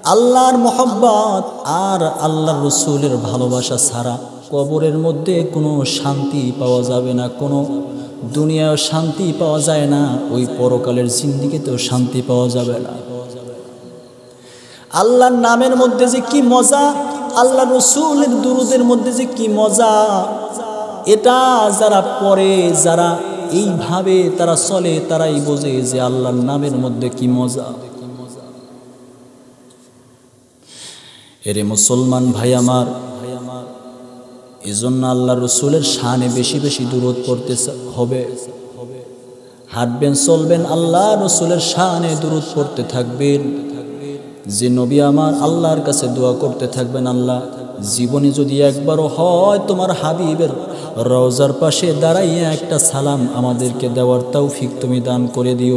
আল্লাহর মহব্বত আর আল্লাহর রসুলের ভালোবাসা ছাড়া কবরের মধ্যে কোনো শান্তি পাওয়া যাবে না, কোনো দুনিয়ায় শান্তি পাওয়া যায় না, ওই পরকালের জিন্দেগিতেও শান্তি পাওয়া যাবে না। আল্লাহর নামের মধ্যে যে কি মজা, আল্লাহ রসুলের দুরুদের মধ্যে যে কি মজা, এটা যারা পড়ে, যারা এইভাবে তারা চলে, তারাই বোঝে যে আল্লাহর নামের মধ্যে কি মজা। এরে মুসলমান ভাই আমার, এজন্য আল্লাহ রসুলের শানে বেশি বেশি দুরূদ পড়তে হবে। হাঁটবেন চলবেন আল্লাহ রসুলের শানে দুরূদ পড়তে থাকবেন। যে নবী আমার আল্লাহর কাছে দোয়া করতে থাকবেন, আল্লাহ জীবনে যদি একবারও হয় তোমার হাবিবের রওজার পাশে দাঁড়াইয়া একটা সালাম আমাদেরকে দেওয়ার তৌফিক তুমি দান করে দিও।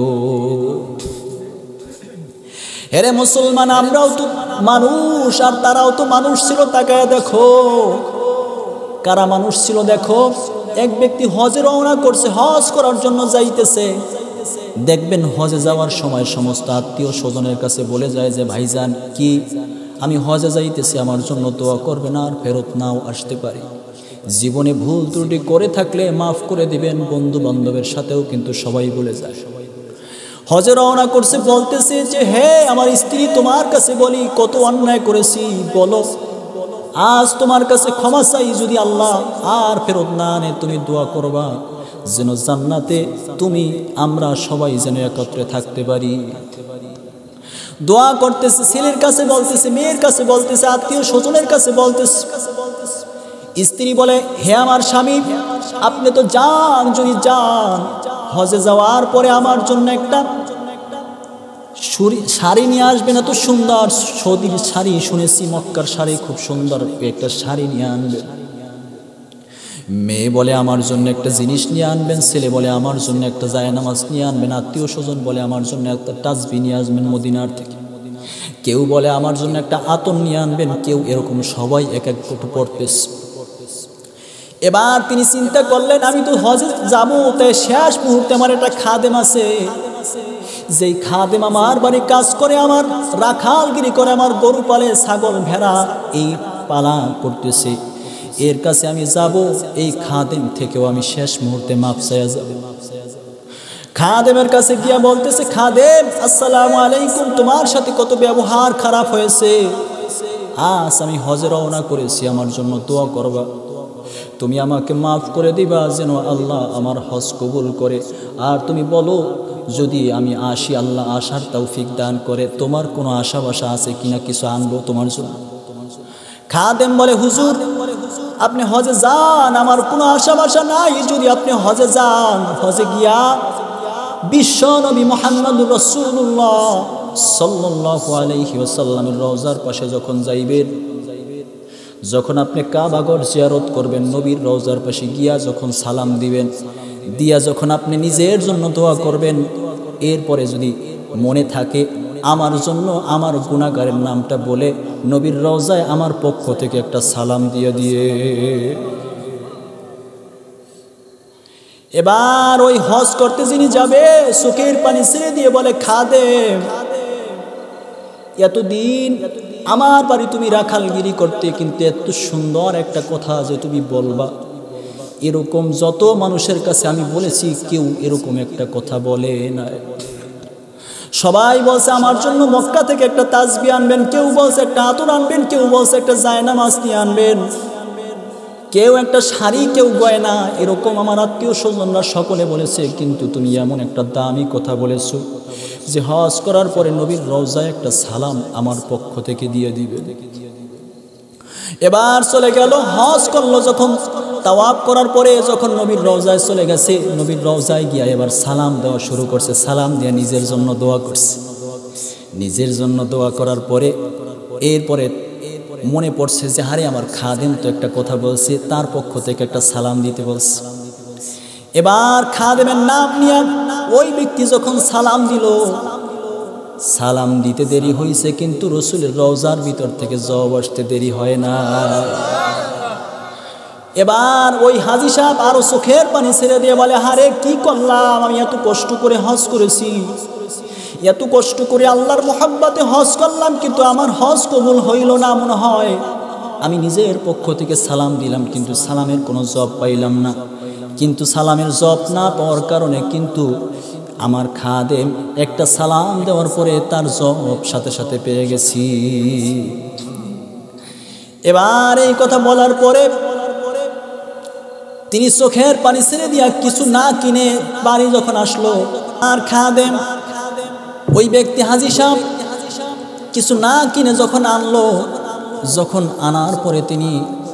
এরে মুসলমান, আমরাও তো মানুষ আর তারাও তো মানুষ ছিল। তাকায় দেখো কারা মানুষ ছিল। দেখো, এক ব্যক্তি হজে রওনা করছে, হজ করার জন্য যাইতেছে। দেখবেন হজে যাওয়ার সময় সমস্ত আত্মীয় স্বজনের কাছে বলে যায় যে ভাইজান, কি আমি হজে যাইতেছি, আমার জন্য দোয়া করবেন, আর ফেরত নাও আসতে পারি। জীবনে ভুল ত্রুটি করে থাকলে মাফ করে দিবেন। বন্ধু বান্ধবের সাথেও কিন্তু সবাই বলে যায়। হজে রওনা করছে, বলতেছে যে হে আমার স্ত্রী, তোমার কাছে বলি কত অন্যায় করেছি, বলো আজ তোমার কাছে ক্ষমা চাই, যদি আল্লাহ আর ফেরত না আনে তুমি দোয়া করবা যেন জান্নাতে তুমি আমরা সবাই যেন একত্রে থাকতে পারি। দোয়া করতেছে, ছেলের কাছে বলতেছে, মেয়ের কাছে বলতেছে, আত্মীয় স্বজনের কাছে বলতেছে। স্ত্রী বলে, হে আমার স্বামী, আপনি তো যান, যদি যান হজে যাওয়ার পরে আমার জন্য একটা শাড়ি নিয়ে আসবেন, এত সুন্দর সৌদির শাড়ি, শুনেছি মক্কার শাড়ি খুব সুন্দর, একটা শাড়ি নিয়ে আনবেন। মেয়ে বলে আমার জন্য একটা জিনিস নিয়ে আনবেন, ছেলে বলে আমার জন্য একটা জায়নামাজ নিয়ে আনবেন, আত্মীয় স্বজন বলে আমার জন্য একটা তাসবিহ নিয়ে আসবেন মদিনার থেকে, কেউ বলে আমার জন্য একটা আতর নিয়ে আনবেন, কেউ এরকম সবাই এক এক করে পড়তেছে। এবার তিনি চিন্তা করলেন, আমি তো হজে যাবো, তাই শেষ মুহূর্তে আমার একটা খাদেম আছে, যেই খাদেম আমার বাড়ি কাজ করে, আমার রাখালগিরি করে, আমার গরু পালে, ছাগল ভেড়া এই পালা করতেছে, এর কাছে আমি যাব, এই খাদেম থেকেও আমি শেষ মুহূর্তে মাপ চাইয়া যাব। খাদেমের কাছে গিয়া বলতেছে, খাদেম আসসালামু আলাইকুম, তোমার সাথে কত ব্যবহার খারাপ হয়েছে, আজ আমি হজে রওনা করেছি, আমার জন্য দোয়া করবা, তুমি আমাকে মাফ করে দিবা যেন আল্লাহ আমার হজ কবুল করে, আর তুমি বলো যদি আমি আসি আল্লাহ আসার তৌফিক দান করে, তোমার কোনো আশা বাসা আছে কিনা, কিছু আনবো তোমার জন্য। খাদেম বলে, হুজুর আপনি হজে যান, আমার কোনো আশা বাসা নাই, যদি আপনি হজে যান, হজে গিয়া বিশ্ব নবী মুহাম্মদুর রাসূলুল্লাহ সাল্লাল্লাহু আলাইহি ওয়াসাল্লামের রওজার পাশে যখন যাইবেন, যখন আপনি কাবাগর জিয়ারত করবেন, নবীর রওজার পাশে গিয়া যখন সালাম দিবেন, দিয়া যখন আপনি নিজের জন্য দোয়া করবেন, এরপরে যদি মনে থাকে আমার জন্য আমার গুনাহগারের নামটা বলে নবীর রওজায় আমার পক্ষ থেকে একটা সালাম দিয়ে। এবার ওই হজ করতে যিনি যাবে, চোখের পানি ছেড়ে দিয়ে বলে, খাদেম এতদিন আমার বাড়ি তুমি রাখালগিরি করতে, কিন্তু এত সুন্দর একটা কথা যে তুমি বলবা, এরকম যত মানুষের কাছে আমি বলেছি কেউ এরকম একটা কথা বলে না। সবাই বলছে আমার জন্য মক্কা থেকে একটা তাসবিহ আনবেন, কেউ বলছে একটা আতর আনবেন, কেউ বলছে একটা জায়নামাজ নিয়ে আনবেন, কেউ একটা শাড়ি, কেউ গয়না, এরকম আমার আত্মীয় স্বজনরা সকলে বলেছে, কিন্তু তুমি এমন একটা দামি কথা বলেছো যে হজ করার পরে নবীর রওজায় একটা সালাম আমার পক্ষ থেকে দিয়ে দিবে। এবার চলে গেল, হজ করলো, যখন তাওয়াফ করার পরে যখন নবীর রওজায় চলে গেছে, নবীর রওজায় গিয়া এবার সালাম দেওয়া শুরু করছে, সালাম দিয়ে নিজের জন্য দোয়া করছে। নিজের জন্য দোয়া করার পরে এরপরে মনে পড়ছে যে আরে আমার খাদেম তো একটা কথা বলছে, তার পক্ষ থেকে একটা সালাম দিতে বলছে। এবার খাদেমের নাম নিয়ে ওই ব্যক্তি যখন সালাম দিল, সালাম দিতে দেরি হয়েছে, কিন্তু রসুলের রওজার ভিতর থেকে জবাব আসতে দেরি হয় না। এবার ওই হাজী সাহেব আরো চোখের পানি ছেড়ে দিয়ে বলে, হারে কি করলাম, আমি এত কষ্ট করে হজ করেছি, এত কষ্ট করে আল্লাহর মোহাব্বতে হজ করলাম, কিন্তু আমার হজ কবুল হইল না। মনে হয় আমি নিজের পক্ষ থেকে সালাম দিলাম, কিন্তু সালামের কোনো জবাব পাইলাম না। কিন্তু সালামের জবাব না পাওয়ার কারণে কিন্তু আমার খাদেম একটা সালাম দেওয়ার পরে তার জবাব সাথে সাথে পেয়ে গেছি। এবার এই কথা বলার পরে তিনি চোখের পানি ছেড়ে দিয়া কিছু না কিনে বাড়ি যখন আসলো, আর খাদেম ওই ব্যক্তি হাজী সাহেব কিছু না কিনে যখন আনলো, যখন আনার পরে তিনি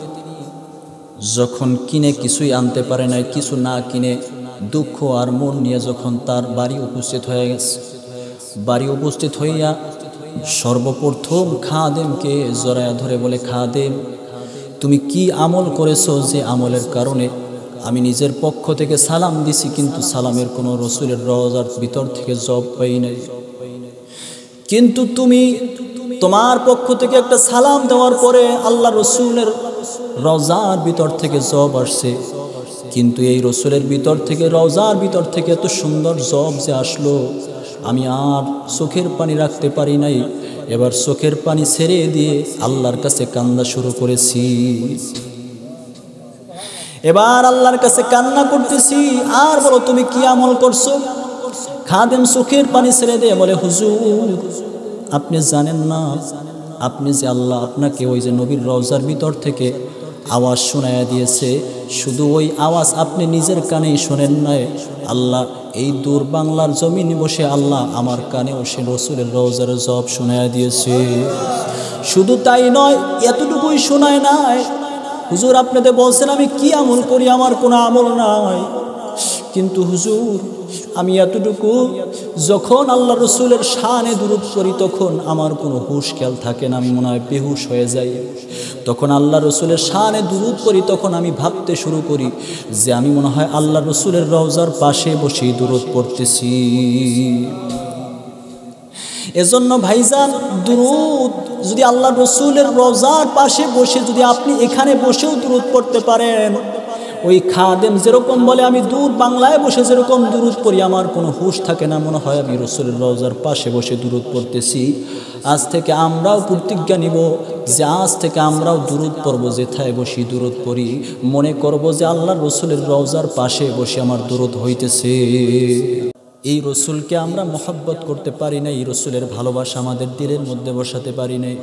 যখন কিনে কিছুই আনতে পারে নাই, কিছু না কিনে দুঃখ আর মন নিয়ে যখন তার বাড়ি উপস্থিত হয়ে গেছে, বাড়ি উপস্থিত হইয়া সর্বপ্রথম খাদেমকে জড়ায়া ধরে বলে, খাদেম তুমি কি আমল করেছো যে আমলের কারণে আমি নিজের পক্ষ থেকে সালাম দিছি, কিন্তু সালামের কোনো রসুলের রওজার ভিতর থেকে জবাব পাই নাই। কিন্তু তুমি তোমার পক্ষ থেকে একটা সালাম দেওয়ার পরে আল্লাহ রসুলের রওজার ভিতর থেকে জবাব আসছে, কিন্তু এই রসুলের ভিতর থেকে রওজার ভিতর থেকে এত সুন্দর জবাব যে আসলো, আমি আর চোখের পানি রাখতে পারি নাই। এবার চোখের পানি ছেড়ে দিয়ে আল্লাহর কাছে কান্না শুরু করেছি। এবার আল্লাহর কাছে কান্না করতেছি, আর বলো তুমি কি আমল করছো? খাদেম চোখের পানি ছেড়ে দিয়ে বলে, হুজুর আপনি জানেন না, আপনি যে আল্লাহ আপনাকে ওই যে নবীর রওজার ভিতর থেকে আওয়াজ শোনায়া দিয়েছে, শুধু ওই আওয়াজ আপনি নিজের কানেই শোনেন নাই, আল্লাহ এই দূর বাংলার জমিনে বসে আল্লাহ আমার কানেও সে রসুলের রওজার জবাব শোনায়া দিয়েছে। শুধু তাই নয়, এতটুকুই শোনায় নাই, হুজুর আপনাদের বলছেন আমি কি আমল করি, আমার কোনো আমল নাই, কিন্তু হুজুর আমি এতটুকু যখন আল্লাহ রসুলের শানে দুরূদ করি তখন আমার কোনো হুঁশ খেয়াল থাকে না, আমি মনে হয় বেহুশ হয়ে যাই। তখন আল্লাহ রসুলের শানে দুরূদ করি, তখন আমি ভাবতে শুরু করি যে আমি মনে হয় আল্লাহ রসুলের রওজার পাশে বসেই দুরূদ পড়তেছি। এজন্য ভাইজান দুরূদ যদি আল্লাহ রসুলের রওজার পাশে বসে যদি আপনি এখানে বসেও দুরূদ পড়তে পারেন, ওই খাদেম যেরকম বলে আমি দূর বাংলায় বসে যেরকম দুরূদ পড়ি আমার কোনো হুঁশ থাকে না, মনে হয় আমি রসুলের রওজার পাশে বসে দুরূদ পড়তেছি। আজ থেকে আমরাও প্রতিজ্ঞা নিব যে আজ থেকে আমরাও দুরূদ পড়ব, যেথায় বসি দুরূদ পড়ি, মনে করব যে আল্লাহ রসুলের রওজার পাশে বসে আমার দুরূদ হইতেছে। এই রসুলকে আমরা মহব্বত করতে পারি না, এই রসুলের ভালোবাসা আমাদের দিলের মধ্যে বসাতে পারি নাই।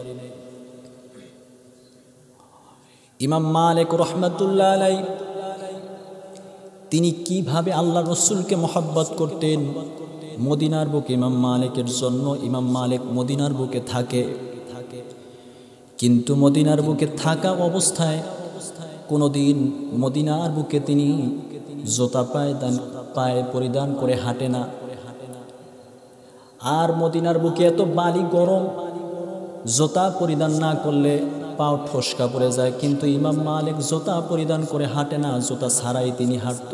ইমাম মালিক রহমাতুল্লাহ আলাইহি তিনি কিভাবে আল্লাহ রসুলকে মহব্বত করতেন। মদিনার বুকে ইমাম মালিকের জন্য ইমাম মালিক মদিনার বুকে থাকে, কিন্তু মদিনার বুকে থাকা অবস্থায় কোনোদিন মদিনার বুকে তিনি জোতা পায়ে পরিধান করে হাঁটে না। আর মদিনার বুকে এত বালি গরম, জোতা পরিধান না করলে পাও ঠসকা পড়ে যায়, কিন্তু ইমাম মালিক জোতা পরিধান করে হাঁটে না, জোতা ছাড়াই তিনি হাঁটত।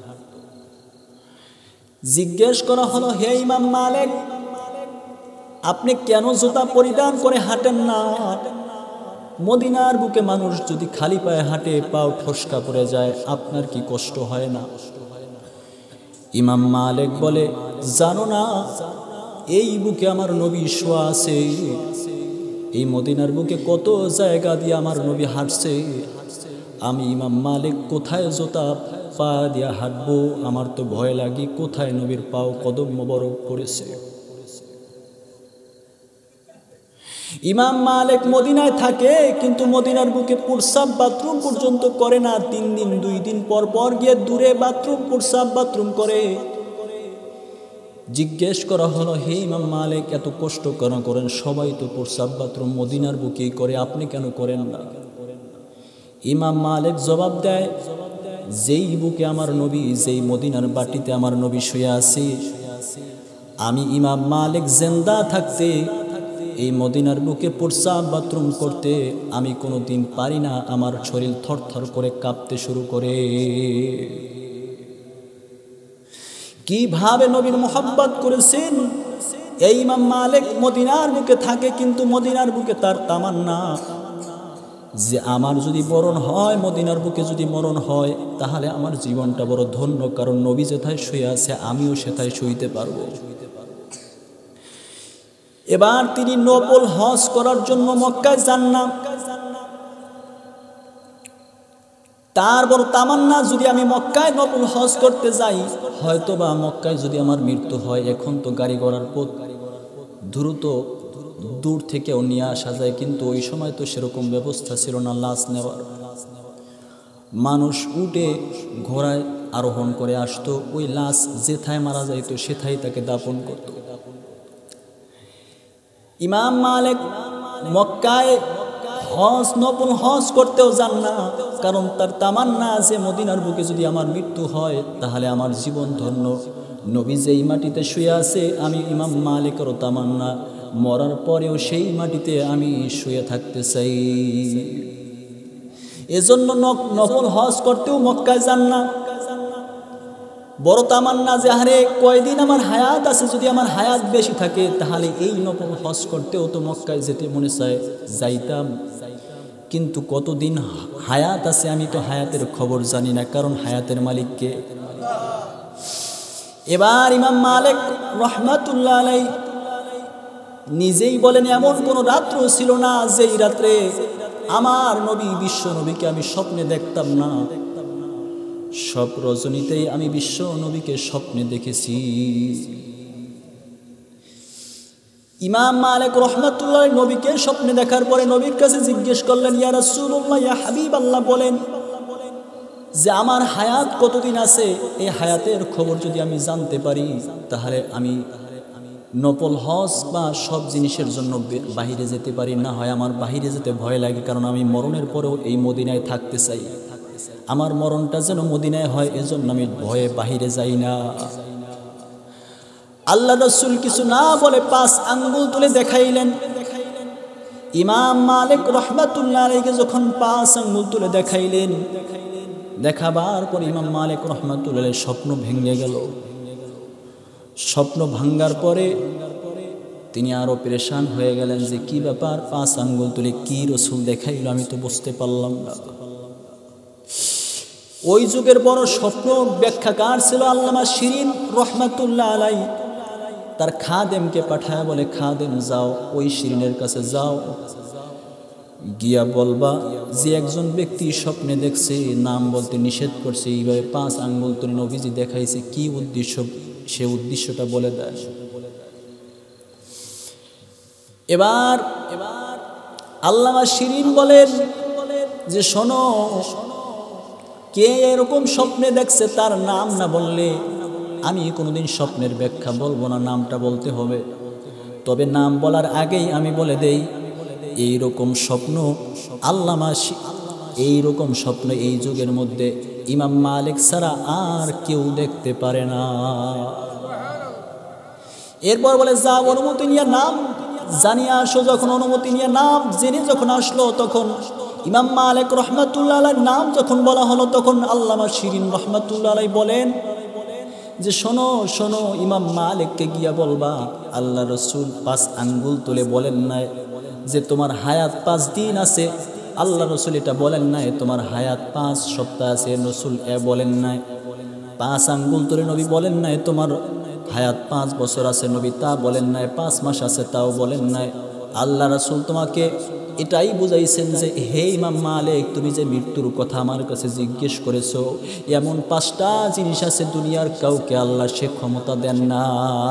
জিজ্ঞেস করা হলো, হে ইমাম মালিক আপনি কেন জুতা পরিধান করে হাঁটেন না? মদিনার বুকে মানুষ যদি খালি পায়ে হাঁটে পাও ঠসকা পড়ে যায়, আপনার কি কষ্ট হয় না? ইমাম মালিক বলে, জানো না এই বুকে আমার নবী শোয়া আছে, এই মদিনার বুকে কত জায়গা দিয়ে আমার নবী হাঁটছে, আমি ইমাম মালিক কোথায় জুতা পা দিয়া হাঁটবো? আমার তো ভয় লাগে কোথায় নবীর পাও কদম মোবারক পড়েছে। ইমাম মালিক মদিনায় থাকে, কিন্তু মদিনার বুকে প্রস্রাব বাথরুম পর্যন্ত করে না। 3 দিন 2 দিন পর পর গিয়ে দূরে বাথরুম প্রস্রাব বাথরুম করে। জিজ্ঞেস করা হলো, হে ইমাম মালিক এত কষ্ট কেন করেন? সবাই তো প্রস্রাব বাথরুম মদিনার বুকেই করে, আপনি কেন করেন না? ইমাম মালিক জবাব দেয়, যেই বুকে আমার নবী, যেই মদিনার বাটিতে আমার নবী শুয়ে আছে, আমি ইমাম মালিক জিন্দা থাকতে এই মদিনার বুকে প্রস্রাব বাথরুম করতে আমি কোনো দিন পারি না, আমার শরীর থরথর করে কাঁপতে শুরু করে। কিভাবে নবীর মোহাব্বত করেছেন। এই ইমাম মালিক মদিনার বুকে থাকে, কিন্তু মদিনার বুকে তার তামান্না যে আমার যদি মরণ হয়, মদিনার বুকে যদি মরণ হয়, তাহলে আমার জীবনটা বড় ধন্য, কারণ নবী যেথায় শুয়ে আছে আমিও সেথায় শুইতে পারবো। এবার তিনি নফল হজ করার জন্য মক্কায় যান না। তার বড় তামান্না, যদি আমি মক্কায় নফল হজ করতে যাই, হয়তোবা মক্কায় যদি আমার মৃত্যু হয়, এখন তো গাড়ি ঘোড়ার পথ দ্রুত দূর থেকেও নিয়ে আসা যায়, কিন্তু ওই সময় তো সেরকম ব্যবস্থা ছিল না লাশ নেওয়ার। মানুষ উঠে ঘোড়ায় আরোহণ করে আসতো, ওই লাশ যেথায় মারা যাইতো সেথায় তাকে দাফন করত। ইমাম মালিক মক্কায় নফল হজ করতেও যান না, কারণ তার তামান্না যে মদিনার বুকে যদি আমার মৃত্যু হয় তাহলে আমার জীবন ধন্য। নবী যেই মাটিতে শুয়ে আছে, আমি ইমাম মালিকেরও তামান্না মরার পরেও সেই মাটিতে আমি শুয়ে থাকতে চাই। এজন্য নফল হজ করতেও মক্কায় যান না। বড় তামান্না যে হারে কয়দিন আমার হায়াত আছে, যদি আমার হায়াত বেশি থাকে তাহলে এই নফল হজ করতেও তো মক্কায় যেতে মনে চায়, যাইতাম। কিন্তু কতদিন হায়াত আছে আমি তো হায়াতের খবর জানি না, কারণ হায়াতের মালিককে। এবার ইমাম মালিক রহমাতুল্লাহ আলাইহি নিজেই বলেন, এমন কোন রাত্র ছিল না যেই রাত্রে আমার নবী বিশ্ব নবীকে আমি স্বপ্নে দেখতাম না। সব রজনীতেই আমি বিশ্ব নবীকে স্বপ্নে দেখেছি। ইমাম মালিক রহমাতুল্লাহ নবীকে স্বপ্নে দেখার পরে নবীর কাছে জিজ্ঞেস করলেন, ইয়া রাসূলুল্লাহ, ইয়া হাবিবাল্লাহ, বলেন যে আমার হায়াত কতদিন আছে, এই হায়াতের খবর যদি আমি জানতে পারি তাহলে আমি নফল হজ বা সব জিনিসের জন্য বাহিরে যেতে পারি। না হয় আমার বাহিরে যেতে ভয় লাগে, কারণ আমি মরণের পরেও এই মদিনায় থাকতে চাই। আমার মরণটা যেন মদিনায় হয়, এজন্য আমি ভয়ে বাহিরে যাই না। আল্লাহ রাসূল কিছু না বলে 5 আঙ্গুল তুলে দেখাইলেন। ইমাম মালিক রহমাতুল্লাহ আলাইহি যখন 5 আঙ্গুল তুলে দেখাইলেন, দেখাবার পর ইমাম মালিক রহমাতুল্লাহ আলাইহি স্বপ্ন ভেঙে গেল। স্বপ্ন ভাঙ্গার পরে তিনি আরো পেরেশান হয়ে গেলেন যে কি ব্যাপার, 5 আঙ্গুল তুলে কি রাসূল দেখাইল, আমি তো বুঝতে পারলাম না। ওই যুগের বড় স্বপ্ন ব্যাখ্যাকার ছিল আল্লামা শিরিন রহমাতুল্লাহ আলাইহি। তার খাদেমকে পাঠায় বলে, খাদেম যাও ওই শিরিনের কাছে যাও, গিয়া বলবা যে একজন ব্যক্তি স্বপ্নে দেখছে, নাম বলতে নিষেধ করছে, এইভাবে 5 আঙ্গুল তুলে নবীজি দেখাইছে, কি উদ্দেশ্য সে উদ্দেশ্যটা বলে দেয়। এবার আল্লামা শিরিন বলেন যে শোনো, কে এরকম স্বপ্নে দেখছে তার নাম না বললে আমি কোনোদিন স্বপ্নের ব্যাখ্যা বলবো না, নামটা বলতে হবে। তবে নাম বলার আগেই আমি বলে দেই, এইরকম স্বপ্ন এইরকম স্বপ্ন এই যুগের মধ্যে ইমাম মালিক ছাড়া আর কেউ দেখতে পারে না। এরপর বলে, যা অনুমতি নিয়ে নাম জানিয়ে আসো। যখন অনুমতি নিয়ে নাম জেনে যখন আসলো, তখন ইমাম মালিক রহমাতুল্লাহ আলাইহির নাম যখন বলা হলো, তখন আল্লামা শিরিন রহমাতুল্লাহ আলাইহি বলেন যে শোনো শোনো, ইমাম মালিককে গিয়া বলবা আল্লাহ রসুল 5 আঙ্গুল তুলে বলেন নাই যে তোমার হায়াত 5 দিন আছে। আল্লাহ রসুল এটা বলেন নাই তোমার হায়াত 5 সপ্তাহ আছে। রসুল বলেন নাই 5 আঙ্গুল তুলে নবী বলেন নাই তোমার হায়াত 5 বছর আছে। নবী তা বলেন নাই। 5 মাস আছে তাও বলেন নাই। আল্লাহ রসুল তোমাকে এটাই বুঝাইছেন যে হে ইমাম মালিক, তুমি যে মৃত্যুর কথা আমার কাছে জিজ্ঞেস করেছো, এমন 5টা জিনিস আছে দুনিয়ার কাউকে আল্লাহ সে ক্ষমতা দেন না।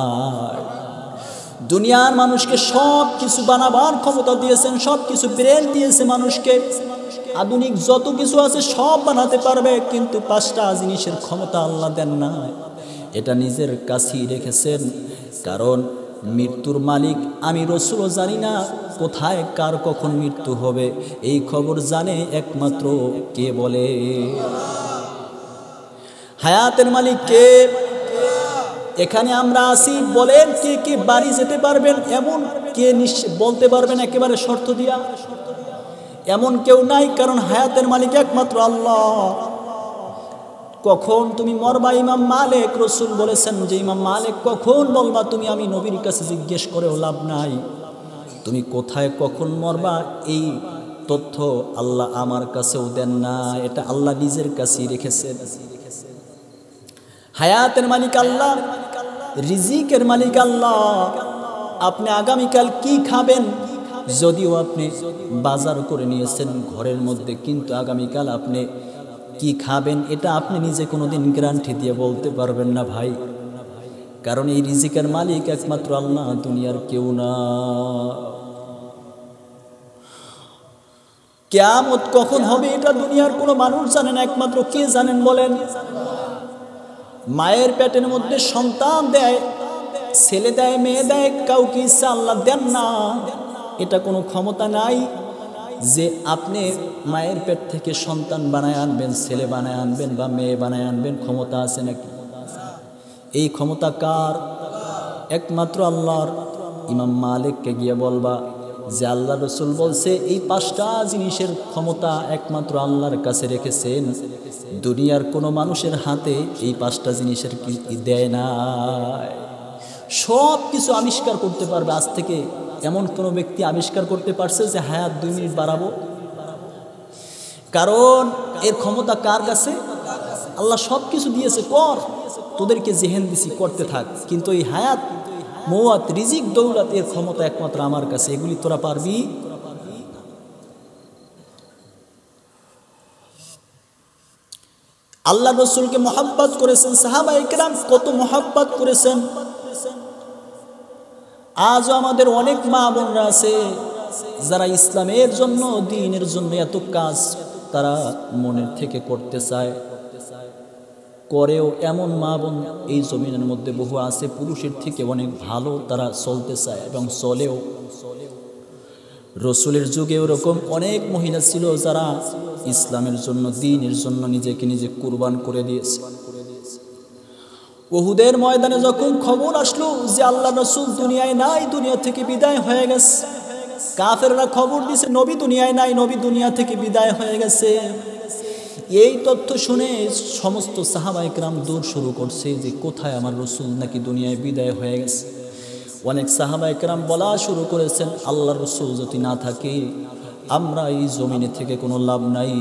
দুনিয়ার মানুষকে সব কিছু বানাবার ক্ষমতা দিয়েছেন, সব কিছু ব্রেন দিয়েছে মানুষকে, আধুনিক যত কিছু আছে সব বানাতে পারবে, কিন্তু 5টা জিনিসের ক্ষমতা আল্লাহ দেন না। এটা নিজের কাছেই রেখেছেন, কারণ মৃত্যুর মালিক আমি রসুলও জানি না কোথায় কার কখন মৃত্যু হবে, এই খবর জানে একমাত্র কে বলে? হায়াতের মালিক কে? এখানে আমরা আসি, বলেন কে কে বাড়ি যেতে পারবেন? এমন কে বলতে পারবেন একেবারে শর্ত দিয়া? এমন কেউ নাই, কারণ হায়াতের মালিক একমাত্র আল্লাহ। কখন তুমি মরবা ইমাম মালিক রসুল বলেছেন যে ইমাম মালিক কখন বলবা তুমি, আমি নবীর কাছে জিজ্ঞেস করেও লাভ নাই। তুমি কোথায় কখন মরবা এই তথ্য আল্লাহ আমার কাছেও দেন না, এটা আল্লাহ নিজের কাছেই রেখেছেন। হায়াতের মালিক আল্লাহ, রিজিকের মালিক আল্লাহ, আপনি আগামীকাল কি খাবেন, যদিও আপনি বাজার করে নিয়েছেন ঘরের মধ্যে, কিন্তু আগামীকাল আপনি কি খাবেন এটা আপনি নিজে কোনোদিন গ্যারান্টি দিয়ে বলতে পারবেন না ভাই। কারণ এই রিজিকের মালিক একমাত্র আল্লাহ, দুনিয়ার কেউ না। কিয়ামত কখন হবে এটা দুনিয়ার কোনো মানুষ জানে না, একমাত্র কে জানেন বলেন? মায়ের পেটের মধ্যে সন্তান দেয়, ছেলে দেয়, মেয়ে দেয়, কাউকে ইচ্ছা আল্লাহ দেন না। এটা কোনো ক্ষমতা নাই যে আপনি মায়ের পেট থেকে সন্তান বানায় আনবেন, ছেলে বানায় আনবেন বা মেয়ে বানায় আনবেন। ক্ষমতা আছে নাকি? এই ক্ষমতা কার? একমাত্র আল্লাহর। ইমাম মালিককে গিয়ে বলবা যে আল্লাহ রসুল বলছে এই 5টা জিনিসের ক্ষমতা একমাত্র আল্লাহর কাছে রেখেছেন, দুনিয়ার কোনো মানুষের হাতে এই 5টা জিনিসের কি দেয় না। সব কিছু আবিষ্কার করতে পারবে। আজ থেকে এমন কোনো ব্যক্তি আবিষ্কার করতে পারছে যে হায়াত 2 মিনিট বাড়াবো? কারণ এর ক্ষমতা কার কাছে? আল্লাহ সব কিছু দিয়েছে, কর, তোদেরকে জেহেন দিছি, করতে থাক। কিন্তু এই হায়াত, মওয়াত, রিজিক, দৌলত, এর ক্ষমতা একমাত্র আমার কাছে। এগুলি তোরা পারবি? আল্লাহ রসুলকে মহব্বত করেছেন সাহাবায়ে কেরাম, কত মহব্বত করেছেন। আজও আমাদের অনেক মা বোনরা আছে যারা ইসলামের জন্য, দ্বীনের জন্য এত কাজ তারা মনের থেকে করতে চায়, করেও। এমন মা বোন এই জমিনের মধ্যে বহু আছে, পুরুষের থেকে অনেক ভালো তারা চলতে চায় এবং চলেও। রসুলের যুগে ওরকম অনেক মহিলা ছিল যারা ইসলামের জন্য, দ্বীনের জন্য নিজেকে নিজে কুরবান করে দিয়েছে। উহুদের ময়দানে যখন খবর আসলো যে আল্লাহ রসুল দুনিয়ায় নাই, দুনিয়া থেকে বিদায় হয়ে গেছে, কাফেররা খবর দিছে নবী দুনিয়ায় নাই, নবী দুনিয়া থেকে বিদায় হয়ে গেছে। এই তথ্য শুনে সমস্ত সাহাবায়ে কেরাম দৌড় শুরু করছে যে কোথায় আমার রসুল, নাকি দুনিয়ায় বিদায় হয়ে গেছে। অনেক সাহাবায়ে কেরাম বলা শুরু করেছেন আল্লাহ রসুল যদি না থাকে আমরা এই জমিনে থেকে কোনো লাভ নাই।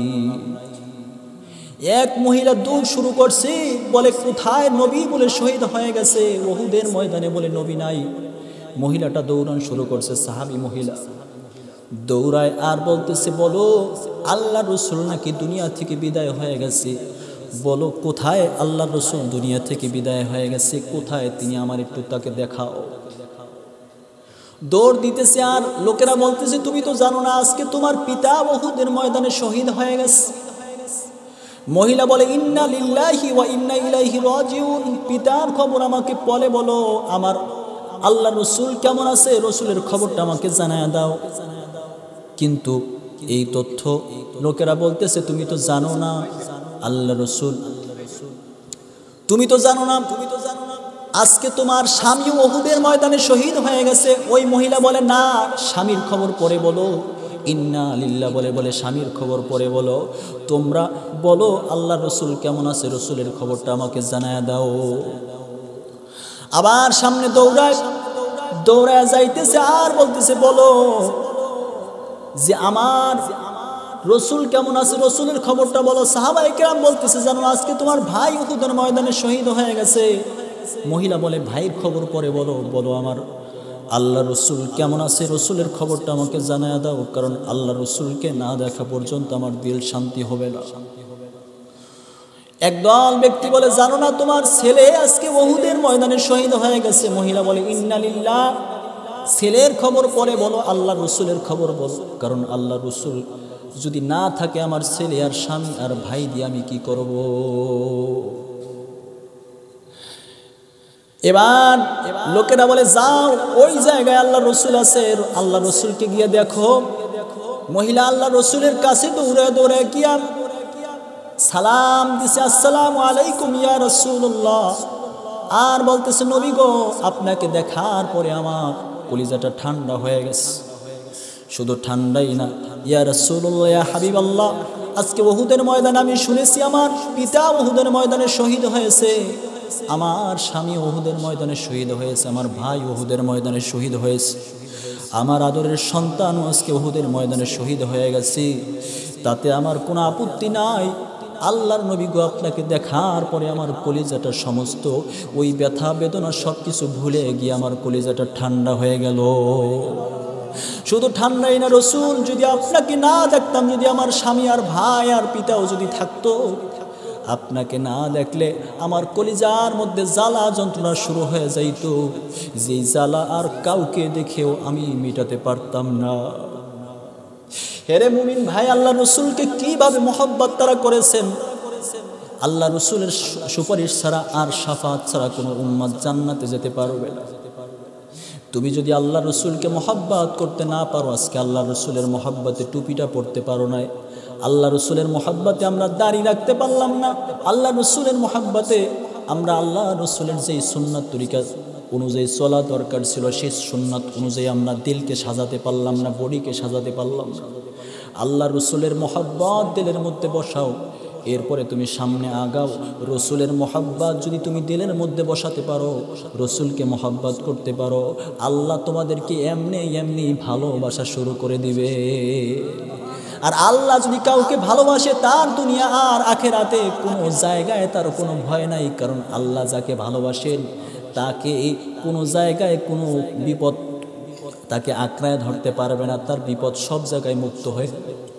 এক মহিলা দৌড় শুরু করছে, বলে কোথায় নবী, বলে শহীদ হয়ে গেছে উহুদের ময়দানে, বলে নবী নাই। মহিলাটা দৌড়ান শুরু করছে, সাহাবী মহিলা দৌড়ায় আর বলতেছে বলো আল্লাহ রসুল নাকি দুনিয়া থেকে বিদায় হয়ে গেছে, বলো কোথায় আল্লাহ রসুল দুনিয়া থেকে বিদায় হয়ে গেছে, কোথায় তিনি, আমার একটু তাকে দেখাও। দৌড় দিতেছে আর লোকেরা বলতেছে তুমি তো জানো না আজকে তোমার পিতা উহুদের ময়দানে শহীদ হয়ে গেছে। মহিলা বলে ইন্না লিল্লাহি ওয়া ইন্না ইলাইহি রাজিউন, পিতার খবর আমাকে বলো, আমার আল্লাহ রসুল কেমন আছে, রসুলের খবরটা আমাকে জানায় দাও। কিন্তু এই তথ্য লোকেরা বলতেছে তুমি তো জানো না আল্লাহ রসুল, তুমি তো জানো না আজকে তোমার স্বামী উহুদের ময়দানে শহীদ হয়ে গেছে। ওই মহিলা বলে না, স্বামীর খবর পরে বলো। ইন্না লিল্লাহ বলে স্বামীর খবর পরে বলো, তোমরা বলো আল্লাহ রসুল কেমন আছে, রসুলের খবরটা আমাকে জানায় দাও। আবার সামনে দৌড়ায় যাইতেছে আর বলতেছে বলো যে আমার রসুল কেমন আছে, রসুলের খবরটা বলো। সাহাবায়ে কেরাম বলতেছে জানো আজকে তোমার ভাই উহুদের ময়দানে শহীদ হয়ে গেছে। মহিলা বলে ভাইয়ের খবর পরে বলো আমার আল্লাহ রসুল কেমন আছে, রসুলের খবরটা আমাকে জানায় দাও, কারণ আল্লাহ রসুলকে না দেখা পর্যন্ত আমার দিল শান্তি হবে না। একদল ব্যক্তি বলে জানো না তোমার ছেলে আজকে উহুদের ময়দানে শহীদ হয়ে গেছে। মহিলা বলে ইন্না লিল্লাহ, ছেলের খবর পরে বলো, আল্লাহ রসুলের খবর বলো, কারণ আল্লাহ রসুল যদি না থাকে আমার ছেলে আর স্বামী আর ভাই দিয়ে আমি কি করব। এবার লোকেরা বলে যাও ওই জায়গায় আল্লাহ রসুল আছে, আল্লাহ রসুলকে গিয়ে দেখো। মহিলা আল্লাহ রসুলের কাছে দৌড়ে গিয়া সালাম দিছে, আসসালামু আলাইকুম ইয়া রাসূলুল্লাহ। আর বলতেছে নবী গো আপনাকে দেখার পরে আমার কলিজাটা ঠান্ডা হয়ে গেছে। শুধু ঠান্ডাই না, ইয়া রাসূলুল্লাহ, ইয়া হাবিবাল্লাহ, আজকে উহুদের ময়দানে আমি শুনেছি আমার পিতা উহুদের ময়দানে শহীদ হয়েছে, আমার স্বামী উহুদের ময়দানে শহীদ হয়েছে, আমার ভাই উহুদের ময়দানে শহীদ হয়েছে, আমার আদরের সন্তানও আজকে উহুদের ময়দানে শহীদ হয়ে গেছে। তাতে আমার কোনো আপত্তি নাই, আল্লাহর নবী গো আপনাকে দেখার পরে আমার কলিজাটা সমস্ত ওই ব্যথা বেদনা সব কিছু ভুলে গিয়ে আমার কলিজাটা ঠান্ডা হয়ে গেল। শুধু ঠান্ডাই না রসুল, যদি আপনাকে না দেখতাম, যদি আমার স্বামী আর ভাই আর পিতাও যদি থাকতো, আপনাকে না দেখলে আমার কলিজার মধ্যে জ্বালা যন্ত্রণা শুরু হয়ে যাইত, যেই জ্বালা আর কাউকে দেখেও আমি মেটাতে পারতাম না। হেরে মুমিন ভাই, আল্লাহ রসুলকে কিভাবে মহব্বত তারা করেছেন। আল্লাহ রসুলের সুপারিশ ছাড়া আর শাফাত ছাড়া কোনো উম্মত জান্নাতে যেতে পারবে না। তুমি যদি আল্লাহ রসুলকে মহব্বত করতে না পারো, আজকে আল্লাহ রসুলের মহব্বতে টুপিটা পড়তে পারো নাই, আল্লাহ রসুলের মহব্বতে আমরা দাড়ি রাখতে পারলাম না, আল্লাহ রসুলের মহব্বতে আমরা আল্লাহ রসুলের যেই সুন্নাত তরিকা অনুযায়ী চলা দরকার ছিল, সেই সুন্নাত অনুযায়ী আমরা দিলকে সাজাতে পারলাম না, বডিকে সাজাতে পারলাম না। আল্লাহ রসুলের মহব্বত দিলের মধ্যে বসাও, এরপরে তুমি সামনে আগাও। রসুলের মহব্বত যদি তুমি দিলের মধ্যে বসাতে পারো, রসুলকে মহব্বত করতে পারো, আল্লাহ তোমাদেরকে এমনি এমনি ভালোবাসা শুরু করে দিবে। আর আল্লাহ যদি কাউকে ভালোবাসে, তার দুনিয়া আর আখেরাতে কোনো জায়গায় তার কোনো ভয় নাই, কারণ আল্লাহ যাকে ভালোবাসেন তাকে কোনো জায়গায় কোনো বিপদ তাকে আঁকড়ায় ধরতে পারবে না, তার বিপদ সব জায়গায় মুক্ত হয়ে।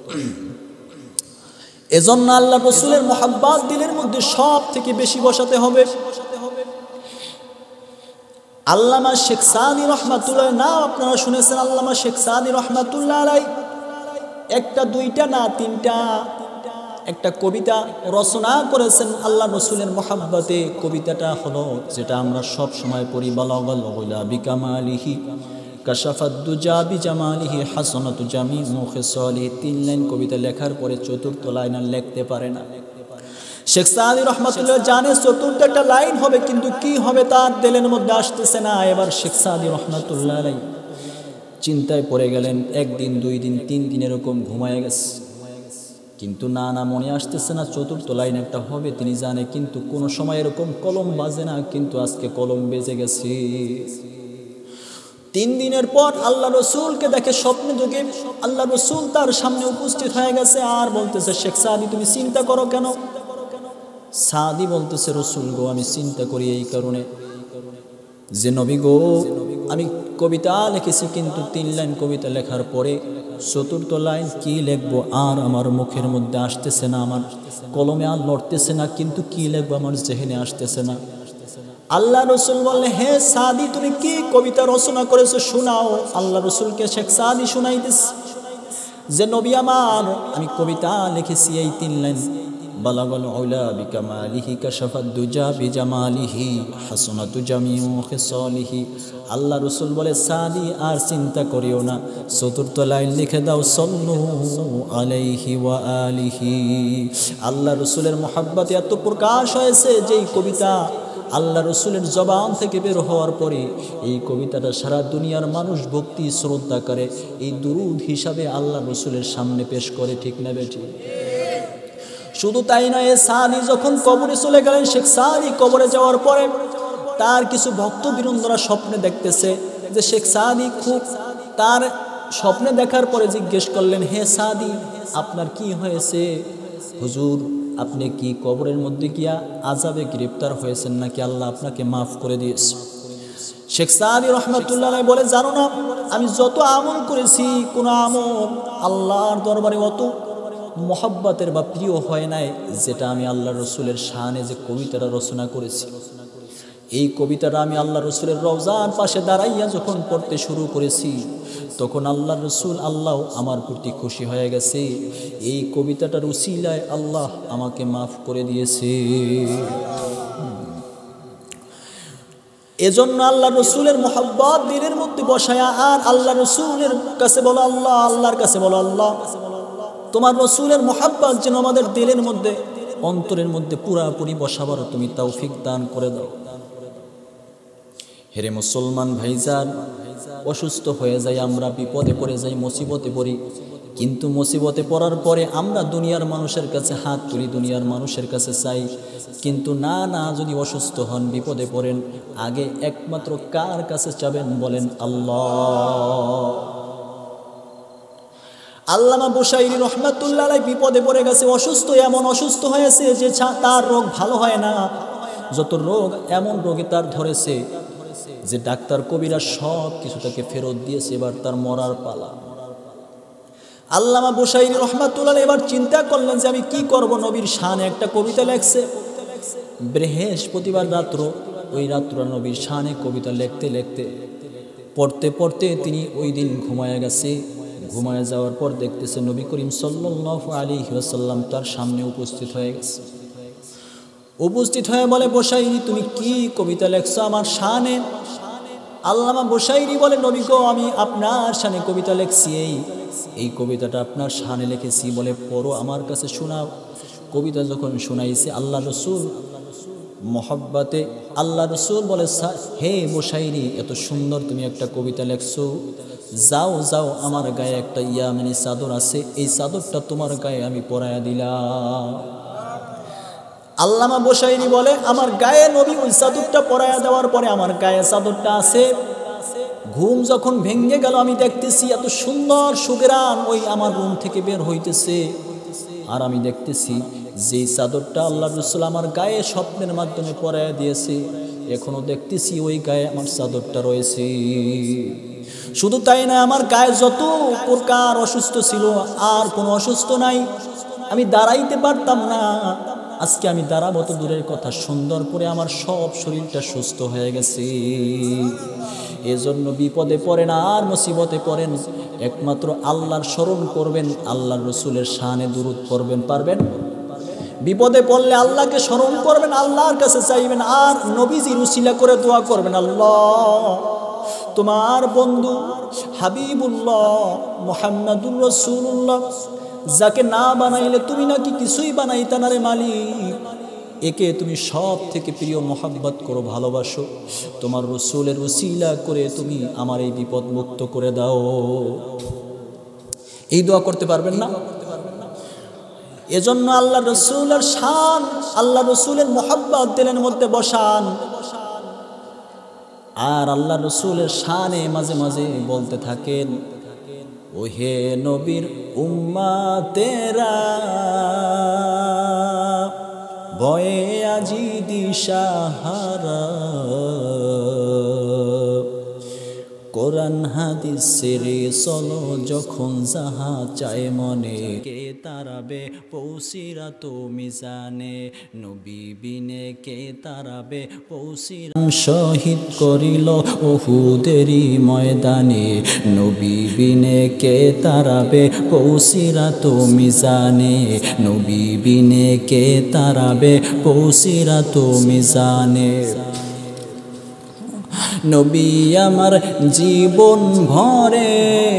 এজন্য আল্লাহ রসুলের মহব্বত দিলের মধ্যে সব থেকে বেশি বসাতে হবে। আল্লামা শেখ সাদি রহমাতুল্লাহ, না আপনারা শুনেছেন, আল্লামা শেখ সাদি রহমাতুল্লাহ আলাই একটা দুইটা না তিনটা একটা কবিতা রচনা করেছেন আল্লাহ রসুলের মহব্বতে। কবিতাটা হলো যেটা আমরা সব সময় পড়ি, বালাগাল গুলা বিকামালিহি কাশাফাদ্দুজা বিজামালিহি হাসানাতু জামিউ খিসালিহি। 3 লাইন কবিতা লেখার পরে চতুর্থ লাইন আর লিখতে পারে না। শেখ সাদি রহমাতুল্লাহ জানে চতুর্থ একটা লাইন হবে, কিন্তু কি হবে তার দিলের মধ্যে আসতেছে না। এবার শেখ সাদি রহমাতুল্লাহ আলাইহি চিন্তায় পড়ে গেলেন। 1 দিন 2 দিন 3 দিন এরকম ঘুমায় গেছে, কিন্তু না মনে আসতেছে না চতুর্থ লাইন একটা হবে, তিনি জানে, কিন্তু কোনো সময় এরকম কলম বাজে না, কিন্তু আজকে কলম বেজে গেছে। 3 দিনের পর আল্লাহ রসুলকে দেখে স্বপ্নে যোগে, আল্লাহ রসুল তার সামনে উপস্থিত হয়ে গেছে, আর বলতেছে, শেখ সাদি তুমি চিন্তা করো কেন? সাদি বলতেছে, রসুল গো আমি চিন্তা করি এই কারণে যে নবী গো আমি কবিতা লিখেছি, কিন্তু 3 লাইন কবিতা লেখার পরে চতুর্থ লাইন কি লিখবো আর আমার মুখের মধ্যে আসতেছে না, আমার কলমে আর লড়তেছে না, কিন্তু কি লিখবো আমার জেহেনে আসতেছে না। আল্লাহ রসুল বললেন, হে সাদি তুমি কি কবিতা রচনা করেছো শোনাও। আল্লাহ রসুলকে শেখ সাদি শুনাইতেছ যে নবী আমার আমি কবিতা লিখেছি এই 3 লাইন, বালাগাল উলা বিকামালিহি কাশাফাদ্দুজা বিজামালিহি হাসানাতু জামিউ খিসালিহি। আল্লাহ রসুল বলে, সাদি আর চিন্তা করিও না, চতুর্থ লাইন লিখে দাও, সাল্লু আলাইহি ওয়া আলিহি। আল্লাহ রসুলের মহব্বতে এত প্রকাশ হয়েছে যে এই কবিতা আল্লাহ রসুলের জবান থেকে বের হওয়ার পরে এই কবিতাটা সারা দুনিয়ার মানুষ ভক্তি শ্রদ্ধা করে, এই দুরূদ হিসাবে আল্লাহ রসুলের সামনে পেশ করে। ঠিক না বেটি? শুধু তাই নয়, সাদি যখন কবরে চলে গেলেন, শেখ সাদি কবরে যাওয়ার পরে তার কিছু ভক্ত বীরন্দরা স্বপ্নে দেখতেছে যে শেখ সাদি খুব, তার স্বপ্নে দেখার পরে জিজ্ঞেস করলেন, হে সাদি আপনার কি হয়েছে? হুজুর আপনি কি কবরের মধ্যে গিয়া আযাবে গ্রেফতার হয়েছেন নাকি আল্লাহ আপনাকে মাফ করে দিয়েছে? শেখ সাদি রহমাতুল্লাহ বলে, জানো না আমি যত আমল করেছি কোন আমল আল্লাহর দরবারে অত মহব্বতের বা প্রিয় হয় নাই যেটা আমি আল্লাহ রসুলের শানে যে কবিতাটা রচনা করেছি। এই কবিতাটা আমি আল্লাহ রসুলের রওজার পাশে দাঁড়াইয়া যখন পড়তে শুরু করেছি, তখন আল্লাহ রসুল আল্লাহ আমার প্রতি খুশি হয়ে গেছে। এই কবিতাটার উসিলায় আল্লাহ আমাকে মাফ করে দিয়েছে। এজন্য আল্লাহ রসুলের মহব্বত দিলের মধ্যে বসায়া, আর আল্লাহ রসুলের কাছে বলো আল্লাহ, আল্লাহর কাছে বলো আল্লাহ তোমার রসুলের মহব্বত যেন আমাদের দিলের মধ্যে অন্তরের মধ্যে পুরাপুরি বসাবারও তুমি তৌফিক দান করে দাও। হেরে মুসলমান ভাইজান, অসুস্থ হয়ে যাই আমরা, বিপদে পড়ে যাই, মুসিবতে পড়ি, কিন্তু মুসিবতে পড়ার পরে আমরা দুনিয়ার মানুষের কাছে হাত তুলি, দুনিয়ার মানুষের কাছে চাই, কিন্তু না যদি অসুস্থ হন, বিপদে পড়েন, আগে একমাত্র কার কাছে চাবেন বলেন? আল্লাহ। আল্লামা বুশাইরি রহমাতুল্লাহ আলাইহি বিপদে পড়ে গেছে, অসুস্থ, এমন অসুস্থ হয়েছে যে তার রোগ ভালো হয় না। যত রোগ, এমন রোগে তার ধরেছে যে ডাক্তার কবিরা সব কিছু তাকে ফেরত দিয়েছে, এবার তার মরার পালা। আল্লামা বুশাইরি রহমাতুল্লাহ এবার চিন্তা করলেন যে আমি কি করব। নবীর শানে একটা কবিতা লেখছে। বৃহস্পতিবার রাত্র, ওই রাত্র নবীর শানে কবিতা লিখতে লিখতে পড়তে পড়তে তিনি ওই দিন ঘুমায় গেছে। ঘুমায় যাওয়ার পর দেখতেছে নবী করিম সাল্লাল্লাহু আলাইহি ওয়াসাল্লাম তার সামনে উপস্থিত হয়ে গেছে। উপস্থিত হয়ে বলে, বুশাইরি তুমি কি কবিতা লেখছো আমার শানে? আল্লামা বুশাইরি বলে, নবী গো, আমি আপনার শানে কবিতা লেখছি, এই কবিতাটা আপনার শানে লিখেছি, বলে পড়ো, আমার কাছে শোনাও। কবিতা যখন শোনাইছে আল্লাহ রসুল মহব্বতে, আল্লাহ রসুল বলে, হে বুশাইরি, এত সুন্দর তুমি একটা কবিতা লেখছো, যাও যাও, আমার গায়ে একটা ইয়ামানি চাদর আছে, এই চাদরটা তোমার গায়ে আমি পরায়া দিলাম। আল্লামা বুশাইরি বলে, আমার গায়ে নবী ওই চাদরটা পরায়া দেওয়ার পরে আমার গায়ে চাদরটা আছে। ঘুম যখন ভেঙে গেল, আমি দেখতেছি এত সুন্দর সুগরান ওই আমার রুম থেকে বের হইতেছে, আর আমি দেখতেছি যে চাদরটা আল্লাহ রসুল আমার গায়ে স্বপ্নের মাধ্যমে পরায়া দিয়েছে, এখনো দেখতেছি ওই গায়ে আমার চাদরটা রয়েছে। শুধু তাই না, আমার গায়ে যত প্রকার অসুস্থ ছিল আর কোনো অসুস্থ নাই। আমি দাঁড়াইতে পারতাম না, আজকে আমি দাঁড়াবো তো দূরের কথা, সুন্দর করে আমার সব শরীরটা সুস্থ হয়ে গেছে। এজন্য বিপদে পড়েন আর মুসিবতে পড়েন, একমাত্র আল্লাহর স্মরণ করবেন, আল্লাহর রসুলের শানে দুরূদ পড়বেন। পারবেন? বিপদে পড়লে আল্লাহকে স্মরণ করবেন, আল্লাহর কাছে চাইবেন, আর নবীজির উসিলা করে দোয়া করবেন, আল্লাহ তোমার বন্ধু হাবিবুল্লাহ মুহাম্মাদুর রাসূলুল্লাহ, যাকে না বানাইলে তুমি নাকি কিছুই বানাইতা না রে মালিক, একে তুমি সব থেকে প্রিয় মোহাব্বত করো, ভালোবাসো, তোমার রসুলের উসিলা করে তুমি আমার এই বিপদ মুক্ত করে দাও। এই দোয়া করতে পারবেন না? এজন্য আল্লাহ রসুলের শান, আল্লাহ রসুলের মোহাব্বত দিলের মধ্যে বসান, আর আল্লাহ রসুলের শানে মাঝে মাঝে বলতে থাকেন, ও হে নবীর উম্মতেরা, ভয়ে আজি দিশাহারা, কোরআন হাদিস ছেড়ে চলো যখন যাহা চায় মনে, কে তারাবে পৌঁছিরাত মিজানে, নবী বিনে কে তারাবে পৌঁছিরা, শহীদ করিল উহুদেরই ময়দানে, নবী বিনে কে তারাবে পৌঁছিরাত মিজানে, নবী বিনে কে তারাবে পৌঁছিরাত মিজানে। নবী আমার জীবন ভরে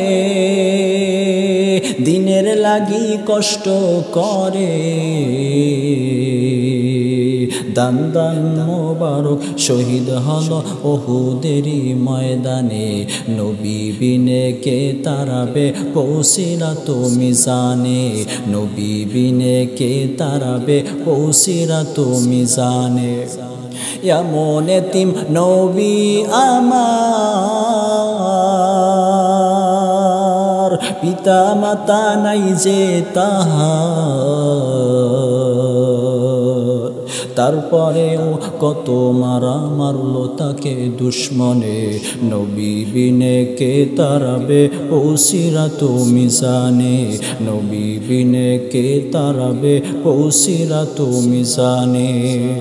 দিনের লাগি কষ্ট করে, দান দান মোবারক শহীদ হল উহুদেরই ময়দানে, নবী বিনে কে তারাবে পৌঁছিরাত মিজানে, নবী বিনে কে তারাবে পৌঁছিরাত মিজানে। এমন এতিম নবী আমার, পিতা মাতা নাই যে তাহার, তারপরেও কত মারা মারলো তাকে দুশ্মনে, নবী বিনে কে তারাবে পৌঁছিরাত মিজানে, নবী বিনে কে তারাবে পৌঁছিরাত মিজানে।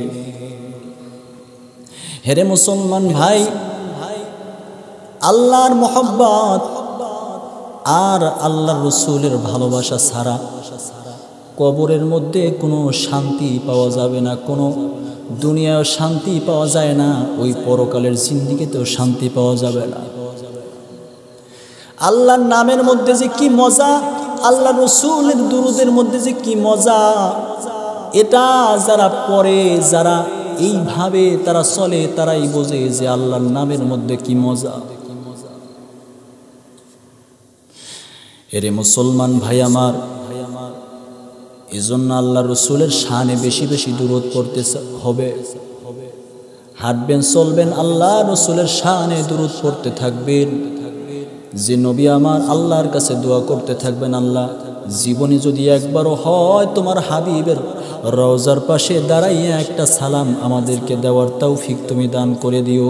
হেরে মুসলমান ভাই, আল্লাহর মোহাব্বত আর আল্লাহর রসুলের ভালোবাসা ছাড়া কবরের মধ্যে কোনো শান্তি পাওয়া যাবে না, কোনো দুনিয়ায় শান্তি পাওয়া যায় না, ওই পরকালের জিন্দেগিতেও শান্তি পাওয়া যাবে না। আল্লাহর নামের মধ্যে যে কি মজা, আল্লাহ রসুলের দুরুদের মধ্যে যে কি মজা, এটা যারা পড়ে, যারা এইভাবে তারা চলে, তারাই বোঝে যে আল্লাহর নামের মধ্যে কি মজা। এরে মুসলমান ভাই আমার, এজন্য আল্লাহ রসুলের শানে বেশি বেশি দুরূদ পড়তে হবে। হাঁটবেন চলবেন আল্লাহ রসুলের শানে দুরূদ পড়তে থাকবেন। যে নবী আমার আল্লাহর কাছে দোয়া করতে থাকবেন, আল্লাহ জীবনে যদি একবারও হয় তোমার হাবিবের রওজার পাশে দাঁড়াইয়া একটা সালাম আমাদেরকে দেওয়ার তৌফিক তুমি দান করে দিও।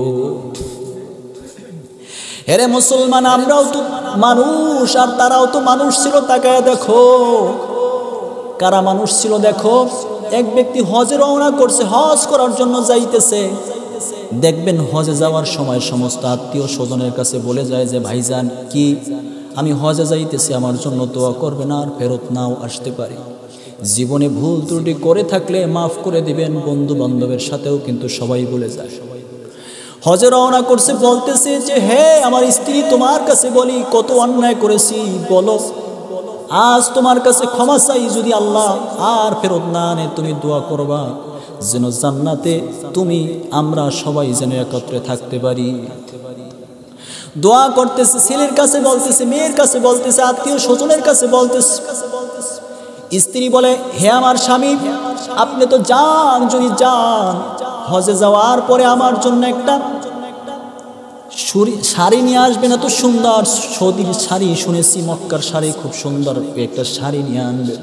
হেরে মুসলমান, আমরাও তো মানুষ আর তারাও তো মানুষ ছিল। তাকায় দেখো কারা মানুষ ছিল। দেখো এক ব্যক্তি হজে রওনা করছে, হজ করার জন্য যাইতেছে। দেখবেন হজে যাওয়ার সময় সমস্ত আত্মীয় স্বজনের কাছে বলে যায় যে ভাইজান কি আমি হজে যাইতেছি, আমার জন্য দোয়া করবেন, আর ফেরত নাও আসতে পারি। জীবনে ভুল ত্রুটি করে থাকলে মাফ করে দিবেন। বন্ধু বান্ধবের সাথেও কিন্তু সবাই বলে যায়। হজে রওনা করছে, বলতেছে যে হে আমার স্ত্রী, তোমার কাছে বলি কত অন্যায় করেছি, বলো আজ তোমার কাছে ক্ষমা চাই। যদি আল্লাহ আর ফেরত না আনে তুমি দোয়া করবা যেন জান্নাতে তুমি আমরা সবাই যেন একত্রে থাকতে পারি। দোয়া করতেছে, ছেলের কাছে বলতেছে, মেয়ের কাছে বলতেছে, আত্মীয় স্বজনের কাছে বলতেছে। স্ত্রী বলে হে আমার স্বামী, আপনি তো যান, যদি যান হজে যাওয়ার পরে আমার জন্য একটা শাড়ি নিয়ে আসবেন, এত সুন্দর সৌদির শাড়ি, শুনেছি মক্কার শাড়ি খুব সুন্দর, একটা শাড়ি নিয়ে আনবেন।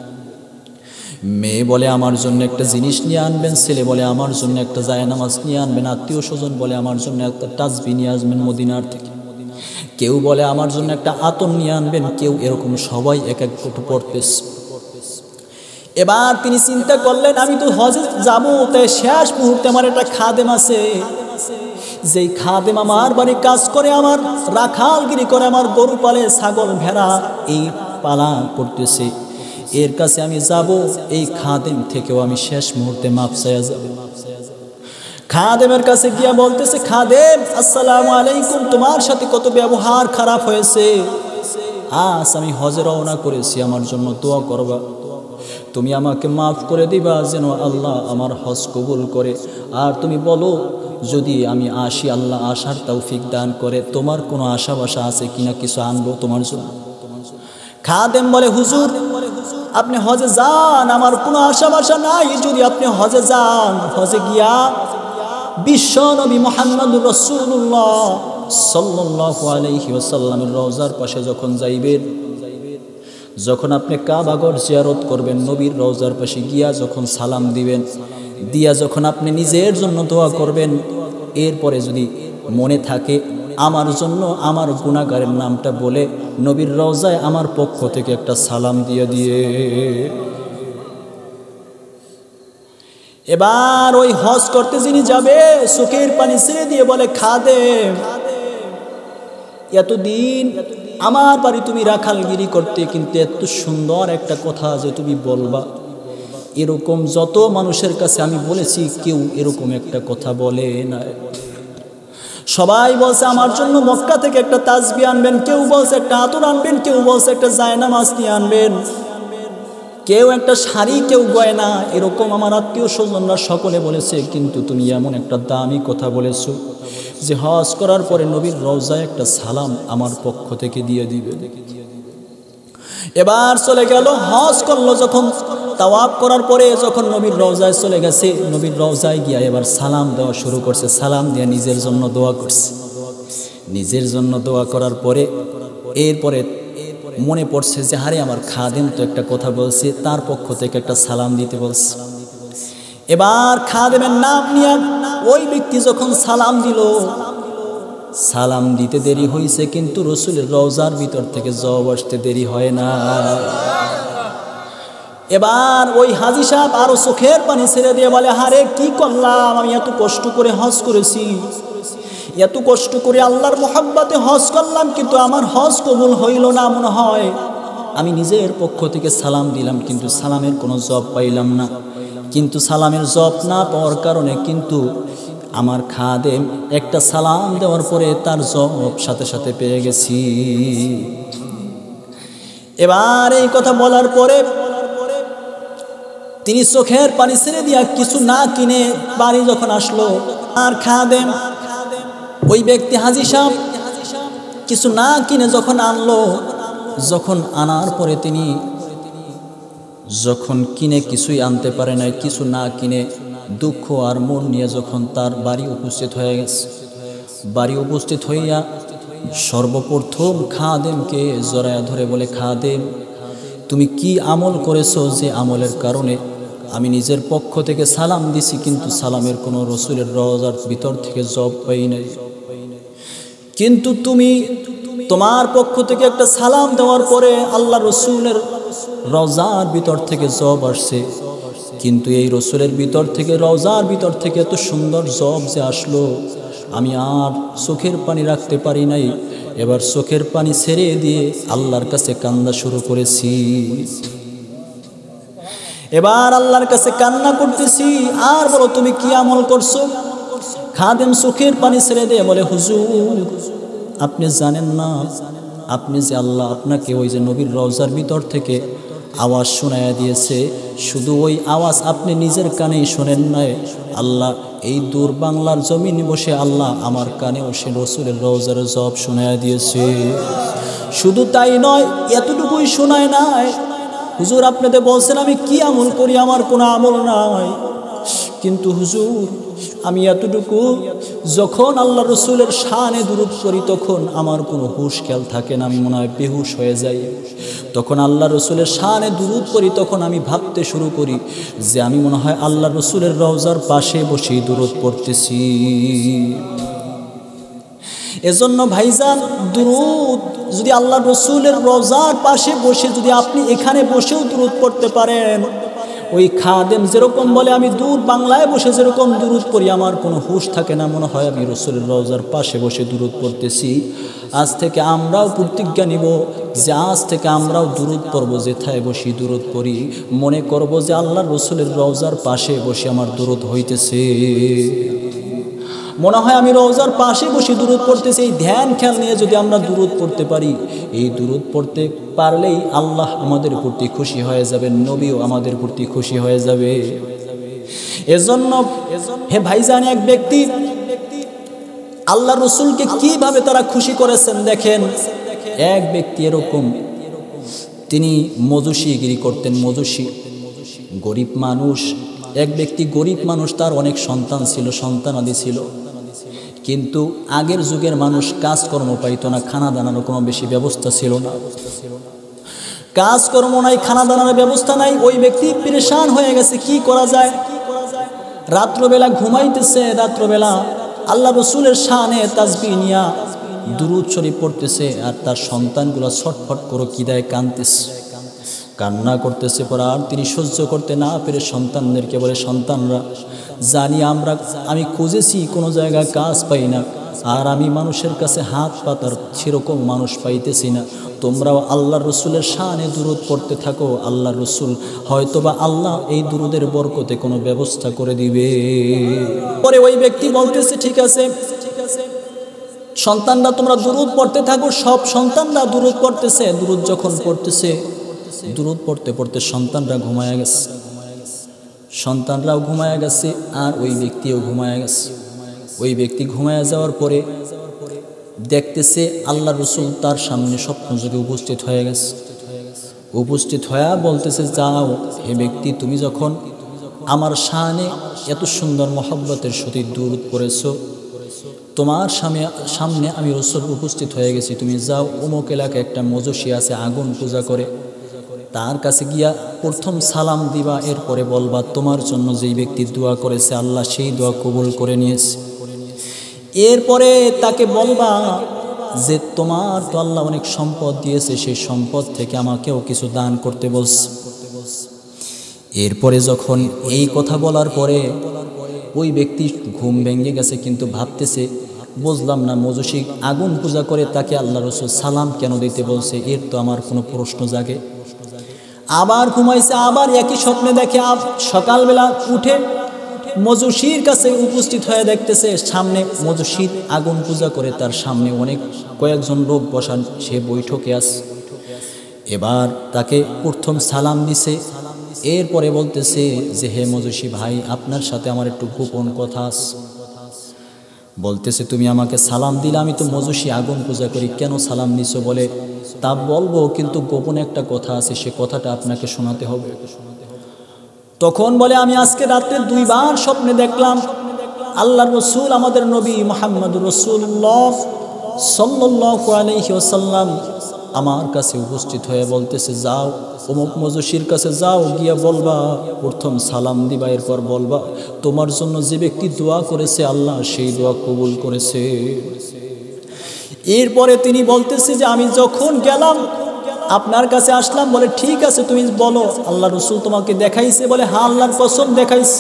মেয়ে বলে আমার জন্য একটা জিনিস নিয়ে আনবেন, ছেলে বলে আমার জন্য একটা জায়নামাজ নিয়ে আনবেন, আত্মীয় স্বজন বলে আমার জন্য একটা তাসবিহ নিয়ে আসবেন মদিনার থেকে, কেউ বলে আমার জন্য একটা আতর নিয়ে আনবেন, কেউ এরকম সবাই এক এক কোটো পড়তেছে। এবার তিনি চিন্তা করলেন আমি তো হজে যাবো, তাই শেষ মুহূর্তে আমার একটা খাদেম আছে, যেই খাদেম আমার বাড়ি কাজ করে, আমার রাখালগিরি করে, আমার গরু পালে, ছাগল ভেড়া এই পালা করতেছে, এর কাছে আমি যাব, এই খাদেম থেকেও আমি শেষ মুহূর্তে মাপ চাইয়া যাব। খাদেমের কাছে গিয়া বলতেছে, খাদেম আসসালামু আলাইকুম, তোমার সাথে কত ব্যবহার খারাপ হয়েছে, আজ আমি হজে রওনা করেছি, আমার জন্য দোয়া করবা, তুমি আমাকে মাফ করে দিবা যেন আল্লাহ আমার হজ কবুল করে। আর তুমি বলো যদি আমি আসি আল্লাহ আসার তৌফিক দান করে, তোমার কোনো আশা বাসা আছে কিনা, কিছু আনবো তোমার জন্য। খাদেম বলে হুজুর আপনি হজে যান, আমার কোনো আশা বাসা নাই, যদি আপনি হজে যান, হজে গিয়া বিশ্ব নবী মুহাম্মদুর রাসূলুল্লাহ সাল্লাল্লাহু আলাইহি ওয়াসাল্লামের রওজার পাশে যখন যাইবেন, যখন আপনি কাবাগর জিয়ারত করবেন, নবীর রওজার পাশে গিয়া যখন সালাম দিবেন, দিয়া যখন আপনি নিজের জন্য দোয়া করবেন, এরপরে যদি মনে থাকে আমার জন্য আমার গুনাহগারের নামটা বলে নবীর রওজায় আমার পক্ষ থেকে একটা সালাম দিয়ে। এবার ওই হজ করতে যিনি যাবে চোখের পানি ছেড়ে দিয়ে বলে খাদেম এতদিন আমার বাড়ি তুমি রাখালগিরি করতে, কিন্তু এত সুন্দর একটা কথা যে তুমি বলবা, এরকম যত মানুষের কাছে আমি বলেছি কেউ এরকম একটা কথা বলে না। সবাই বলছে আমার জন্য মক্কা থেকে একটা তাসবিহ আনবেন, কেউ বলছে একটা আতর আনবেন, কেউ বলছে একটা জায়নামাজ নিয়ে আনবেন, কেউ একটা শাড়ি, কেউ গয়না, এরকম আমার আত্মীয় স্বজনরা সকলে বলেছে। কিন্তু তুমি এমন একটা দামি কথা বলেছো যে হজ করার পরে নবীর রওজায় একটা সালাম আমার পক্ষ থেকে দিয়ে দিবে। এবার চলে গেল, হজ করলো, যখন তাওয়াফ করার পরে যখন নবীর রওজায় চলে গেছে, নবীর রওজায় গিয়া এবার সালাম দেওয়া শুরু করছে, সালাম দিয়ে নিজের জন্য দোয়া করছে। নিজের জন্য দোয়া করার পরে এরপরে মনে পড়ছে যে আরে আমার খাদেম তো একটা কথা বলছে, তার পক্ষ থেকে একটা সালাম দিতে বলছে। এবার খাদেমের নাম নিয়ে ওই ব্যক্তি যখন সালাম দিল, সালাম দিতে দেরি হয়েছে, কিন্তু রসুলের রওজার ভিতর থেকে জবাব আসতে দেরি হয় না। এবার ওই হাজী সাহেব আরো চোখের পানি ছেড়ে দিয়ে বলে আরে কি করলাম, আমি এত কষ্ট করে হজ করেছি, এত কষ্ট করে আল্লাহর মোহাব্বতে হজ করলাম, কিন্তু আমার হজ কবুল হইল না। মনে হয় আমি নিজের পক্ষ থেকে সালাম দিলাম, কিন্তু সালামের কোনো জবাব পাইলাম না। কিন্তু সালামের জবাব না পাওয়ার কারণে কিন্তু আমার খাদেম একটা সালাম দেওয়ার পরে তার জবাব সাথে সাথে পেয়ে গেছি। এবার এই কথা বলার পরে তিনি চোখের পানি ছেড়ে দিয়া কিছু না কিনে বাড়ি যখন আসলো, আর খাদেম ওই ব্যক্তি হাজী সাহেব কিছু না কিনে যখন আনলো, যখন আনার পরে তিনি যখন কিনে কিছুই আনতে পারে নাই, কিছু না কিনে দুঃখ আর মন নিয়ে যখন তার বাড়ি উপস্থিত হয়ে গেছে, বাড়ি উপস্থিত হইয়া সর্বপ্রথম খাদেমকে জড়ায়া ধরে বলে, খাদেম তুমি কি আমল করেছো যে আমলের কারণে আমি নিজের পক্ষ থেকে সালাম দিছি, কিন্তু সালামের কোনো রসুলের রওজার ভিতর থেকে জবাব পাই নাই। কিন্তু তুমি তোমার পক্ষ থেকে একটা সালাম দেওয়ার পরে আল্লাহ রসুলের রওজার ভিতর থেকে জবাব আসছে, কিন্তু এই রসুলের ভিতর থেকে রওজার ভিতর থেকে এত সুন্দর জবাব যে আসলো, আমি আর চোখের পানি রাখতে পারি নাই। এবার চোখের পানি ছেড়ে দিয়ে আল্লাহর কাছে কান্না শুরু করেছি। এবার আল্লাহর কাছে কান্না করতেছি, আর বলো তুমি কি আমল করছো? খাদেম চোখের পানি ছেড়ে দিয়ে বলে, হুজুর আপনি জানেন না, আপনি যে আল্লাহ আপনাকে ওই যে নবীর রওজার ভিতর থেকে আওয়াজ শোনায়া দিয়েছে, শুধু ওই আওয়াজ আপনি নিজের কানেই শোনেন নাই, আল্লাহ এই দূর বাংলার জমিনে বসে আল্লাহ আমার কানেও সে রসুলের রওজার জবাব শোনায়া দিয়েছে। শুধু তাই নয়, এতটুকুই শোনায় নাই, হুজুর আপনি তো বলছেন আমি কি আমল করি, আমার কোনো আমল নাই, কিন্তু হুজুর আমি এতটুকু যখন আল্লাহ রসুলের শানে দুরূদ করি তখন আমার কোনো হুঁশ খেয়াল থাকে না, আমি মনে হয় বেহুশ হয়ে যাই। তখন আল্লাহ রসুলের শানে দুরূদ করি তখন আমি ভাবতে শুরু করি যে আমি মনে হয় আল্লাহ রসুলের রওজার পাশে বসেই দুরূদ পড়তেছি। এজন্য ভাইজান দুরূদ যদি আল্লাহ রসুলের রওজার পাশে বসে যদি আপনি এখানে বসেও দুরূদ পড়তে পারেন, ওই খাদেম যেরকম বলে আমি দূর বাংলায় বসে যেরকম দুরূদ পড়ি আমার কোনো হুঁশ থাকে না, মনে হয় আমি রসুলের রওজার পাশে বসে দুরূদ পড়তেছি। আজ থেকে আমরাও প্রতিজ্ঞা নিব যে আজ থেকে আমরাও দুরূদ পড়ব, যেথায় বসি দুরূদ পড়ি মনে করব যে আল্লাহ রসুলের রওজার পাশে বসে আমার দুরূদ হইতেছে, মনে হয় আমি রওজার পাশে বসে দুরূদ পড়তেছি। এই ধ্যান খেয়াল নিয়ে যদি আমরা দুরূদ পড়তে পারি, এই দুরূদ পড়তে পারলেই আল্লাহ আমাদের প্রতি খুশি হয়ে যাবে, নবীও আমাদের প্রতি খুশি হয়ে যাবে। এজন্য হে ভাইজান, এক ব্যক্তি আল্লাহ রসুলকে কিভাবে তারা খুশি করেছেন দেখেন। এক ব্যক্তি এরকম, তিনি মজুসিগিরি করতেন, মজুসি, গরিব মানুষ। এক ব্যক্তি গরিব মানুষ, তার অনেক সন্তান ছিল, সন্তানাদি ছিল, কিন্তু আগের যুগের মানুষ কাজকর্ম পাইতো না, খানা দানার কোনো বেশি ব্যবস্থা ছিল না, কাজকর্ম নাই, খানা দানার ব্যবস্থা নাই। ওই ব্যক্তি পেরেশান হয়ে গেছে, কি করা যায়। রাত্রবেলা ঘুমাইতেছে, রাত্রবেলা আল্লাহ রসুলের শানে তাসবিহ নিয়া দুরূদ শরীফ পড়তেছে, আর তার সন্তানগুলো ছটফট করে কি দেয় কাঁদতেছে, কান্না করতেছে। পর আর তিনি সহ্য করতে না পেরে সন্তানদেরকে বলে, সন্তানরা জানি আমি খুঁজেছি কোনো জায়গায় কাজ পাই না, আর আমি মানুষের কাছে হাত পাতার সেরকম মানুষ পাইতেছি না, তোমরাও আল্লাহ রসুলের শানে দুরূদ পড়তে থাকো, আল্লাহ রসুল হয়তোবা আল্লাহ এই দুরূদের বরকতে কোনো ব্যবস্থা করে দিবে। পরে ওই ব্যক্তি বলতেছে, ঠিক আছে সন্তানরা তোমরা দুরূদ পড়তে থাকো। সব সন্তানরা দুরূদ পড়তেছে। দুরূদ যখন পড়তেছে, দুরূদ পড়তে পড়তে সন্তানরা ঘুমায়া গেছে, সন্তানরাও ঘুমায়া গেছে, আর ওই ব্যক্তিও ঘুমায়া গেছে। ওই ব্যক্তি ঘুমায়া যাওয়ার পরে দেখতেছে আল্লাহ রসুল তার সামনে স্বপ্নযোগে উপস্থিত হয়ে গেছে। উপস্থিত হয়ে বলতেছে, যাও হে ব্যক্তি, তুমি যখন আমার শানে এত সুন্দর মহব্বতের সহিত দুরূদ পড়েছো, তোমার সামনে আমি রসুল উপস্থিত হয়ে গেছি, তুমি যাও অমুক এলাকায় একটা মজুসি আছে, আগুন পূজা করে, তার কাছে গিয়া প্রথম সালাম দিবা, এরপরে বলবা তোমার জন্য যেই ব্যক্তি দোয়া করেছে আল্লাহ সেই দোয়া কবুল করে নিয়েছে। এরপরে তাকে বলবা যে তোমার তো আল্লাহ অনেক সম্পদ দিয়েছে, সেই সম্পদ থেকে আমাকেও কিছু দান করতে বলছে। এরপরে যখন এই কথা বলার পরে ওই ব্যক্তি ঘুম ভেঙে গেছে, কিন্তু ভাবতেছে বুঝলাম না, মজুসি আগুন পূজা করে তাকে আল্লাহ রসুল সালাম কেন দিতে বলছে, এর তো আমার কোনো প্রশ্ন জাগে। আবার ঘুমাইছে, আবার একই স্বপ্নে দেখে। সকালবেলা উঠে মজুসির কাছে উপস্থিত হয়ে দেখতেছে সামনে মজুসি আগুন পূজা করে, তার সামনে কয়েকজন লোক বসান, সে বৈঠকে আছে। এবার তাকে প্রথম সালাম দিছে। এরপরে বলতেছে যে হে মজুসি ভাই, আপনার সাথে আমার একটু গোপন কথা আছে। বলতেছে, তুমি আমাকে সালাম দিলে, আমি তো মজুসি আগুন পূজা করি, কেন সালাম নিছো? বলে, তা বলবো, কিন্তু গোপন একটা কথা আছে, সে কথাটা আপনাকে শোনাতে হবে। তখন বলে, আমি আজকে রাত্রে 2 বার স্বপ্নে দেখলাম আল্লাহর রসুল আমাদের নবী মুহাম্মদুর রাসূলুল্লাহ সাল্লাল্লাহু আলাইহি ওয়াসাল্লাম আমার কাছে উপস্থিত হয়ে বলতেছে, যাও অমুক মজুসির কাছে যাও, গিয়া বলবা, প্রথম সালাম দিবা, এরপর বলবা তোমার জন্য যে ব্যক্তি দোয়া করেছে আল্লাহ সেই দোয়া কবুল করেছে। এরপরে তিনি বলতেছে যে আমি যখন গেলাম আপনার কাছে আসলাম, বলে ঠিক আছে তুমি বলো আল্লাহ রসুল তোমাকে দেখাইছে? বলে হ্যাঁ আল্লাহর কসম দেখাইছে।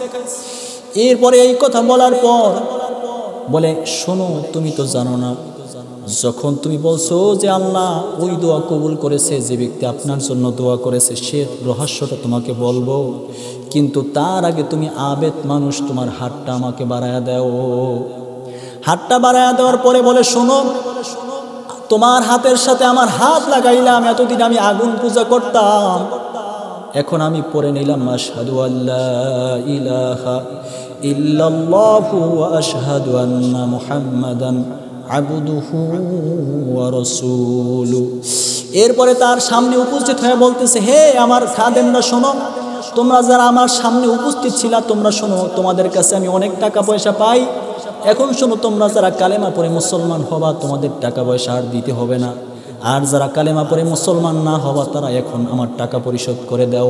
এরপরে এই কথা বলার পর বলে শোনো, তুমি তো জানো না, যখন তুমি বলছো যে আল্লাহ ওই দোয়া কবুল করেছে, যে ব্যক্তি আপনার জন্য দোয়া করেছে, সে রহস্যটা তোমাকে বলবো, কিন্তু তার আগে তুমি আবেদ মানুষ, তোমার হাতটা আমাকে বাড়ায়া দাও। হাতটা বাড়ায়া দেওয়ার পরে বলে শোনো, তোমার হাতের সাথে আমার হাত লাগাইলাম, এতদিন আমি আগুন পূজা করতাম, এখন আমি পড়ে নিলাম আশহাদু আল্লা ইলাহা ইল্লাল্লাহু ওয়া আশহাদু আন্না মুহাম্মাদান আবদুহু ওয়া রাসূলুহু। এরপরে তার সামনে উপস্থিত হয়ে বলতেছে, হে আমার খাদেমরা শোনো, তোমরা যারা আমার সামনে উপস্থিত ছিলা তোমরা শোনো, তোমাদের কাছে আমি অনেক টাকা পয়সা পাই, এখন শোনো, তোমরা যারা কালেমা পড়ে মুসলমান হবা তোমাদের টাকা পয়সা আর দিতে হবে না, আর যারা কালেমা পড়ে মুসলমান না হবা তারা এখন আমার টাকা পরিশোধ করে দাও।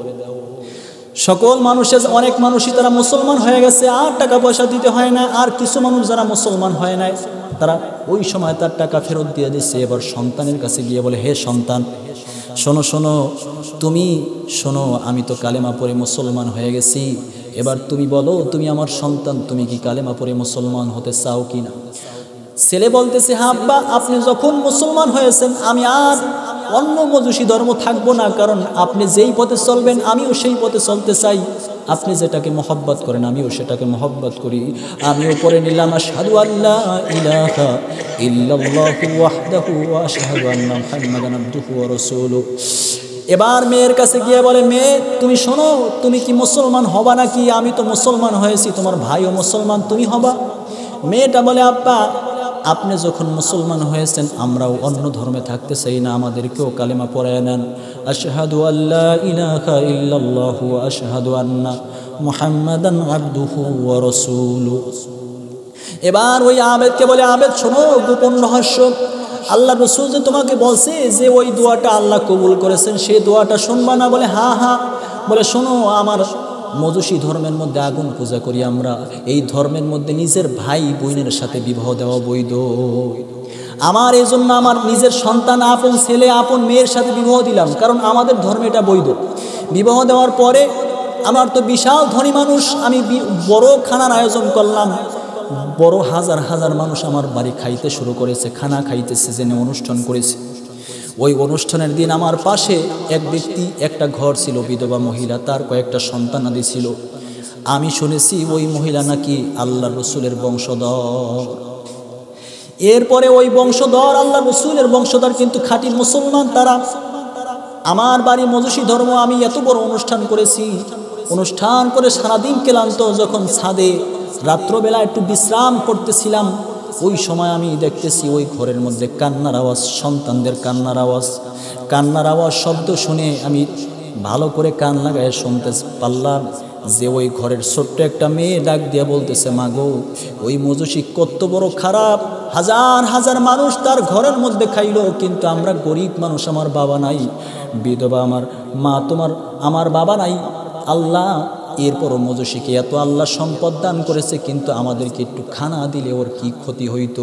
সকল মানুষের অনেক মানুষই তারা মুসলমান হয়ে গেছে, আর টাকা পয়সা দিতে হয় না, আর কিছু মানুষ যারা মুসলমান হয় নাই তারা ওই সময় তার টাকা ফেরত দিয়ে দিচ্ছে। এবার সন্তানের কাছে গিয়ে বলে, হে সন্তান শোনো শোনো, তুমি শোনো, আমি তো কালেমা পড়ে মুসলমান হয়ে গেছি, এবার তুমি বলো, তুমি আমার সন্তান, তুমি কি কালেমা পড়ে মুসলমান হতে চাও কি না? ছেলে বলতেছে, হ্যাঁ আব্বা, আপনি যখন মুসলমান হয়েছেন আমি আর অন্য মজুসি ধর্ম থাকবো না, কারণ আপনি যেই পথে চলবেন আমিও সেই পথে চলতে চাই, আপনি যেটাকে মহব্বত করেন আমিও সেটাকে মহব্বত করি। আমিও পড়ে নিলাম আশহাদু আল্লা ইলাহা ইল্লাল্লাহু ওয়াহদাহু ওয়া আশহাদু আন্না মুহাম্মাদান আবদুহু ওয়া রাসূলুহু। এবার মেয়ের কাছে গিয়ে বলে, মেয়ে তুমি শোনো, তুমি কি মুসলমান হবা নাকি? আমি তো মুসলমান হয়েছি, তোমার ভাইও মুসলমান, তুমি হবা? মেয়েটা বলে, আব্বা আপনি যখন মুসলমান হয়েছেন আমরাও অন্য ধর্মে থাকতে চাই না, আমাদেরকেও কালেমা পড়ায় নেন, আশহাদু আল্লা ইলাহা ইল্লাল্লাহু ওয়া আশহাদু আন্না মুহাম্মাদান আবদুহু ওয়া রাসূলুহু। এবার ওই আবেদকে বলে, আবেদ শোনো, গোপন রহস্য, আল্লাহ রসুল যে তোমাকে বলছে যে ওই দোয়াটা আল্লাহ কবুল করেছেন, সেই দোয়াটা শুনবা না? বলে হ্যাঁ হ্যাঁ। বলে শোনো, আমার মজুসি ধর্মের মধ্যে আগুন পূজা করি আমরা, এই ধর্মের মধ্যে নিজের ভাই বোনের সাথে বিবাহ দেওয়া বৈধ, আমার এই জন্য আমার নিজের সন্তান, আপন ছেলে আপন মেয়ের সাথে বিবাহ দিলাম, কারণ আমাদের ধর্মে এটা বৈধ। বিবাহ দেওয়ার পরে আমার তো বিশাল ধনী মানুষ, আমি বড় খানার আয়োজন করলাম, বড় হাজার হাজার মানুষ আমার বাড়ি খাইতে শুরু করেছে, খানা খাইতেছে, জেনে অনুষ্ঠান করেছে। ওই অনুষ্ঠানের দিন আমার পাশে এক ব্যক্তি, একটা ঘর ছিল, বিধবা মহিলা, তার কয়েকটা সন্তানাদি ছিল। আমি শুনেছি ওই মহিলা নাকি আল্লাহ রসুলের বংশধর। এরপরে ওই বংশধর, আল্লাহ রসুলের বংশধর কিন্তু খাঁটি মুসলমান তারা। আমার বাড়ি মজুসি ধর্ম, আমি এত বড় অনুষ্ঠান করেছি, অনুষ্ঠান করে সারাদিন ক্লান্ত, যখন ছাদে রাত্রবেলা একটু বিশ্রাম করতেছিলাম, ওই সময় আমি দেখতেছি ওই ঘরের মধ্যে কান্নার আওয়াজ, সন্তানদের কান্নার আওয়াজ, কান্নার আওয়াজ শব্দ শুনে আমি ভালো করে কান লাগায় শুনতে পারলাম যে ওই ঘরের ছোট্ট একটা মেয়ে ডাক দিয়া বলতেছে, মা গো, ওই মজুসি কত বড় খারাপ, হাজার হাজার মানুষ তার ঘরের মধ্যে খাইলো, কিন্তু আমরা গরিব মানুষ, আমার বাবা নাই, বিধবা আমার মা, আমার বাবা নাই। আল্লাহ এরপরও মজুসিকে এত আল্লাহ সম্পদ দান করেছে, কিন্তু আমাদেরকে একটু খানা দিলে ওর কি ক্ষতি হইতো?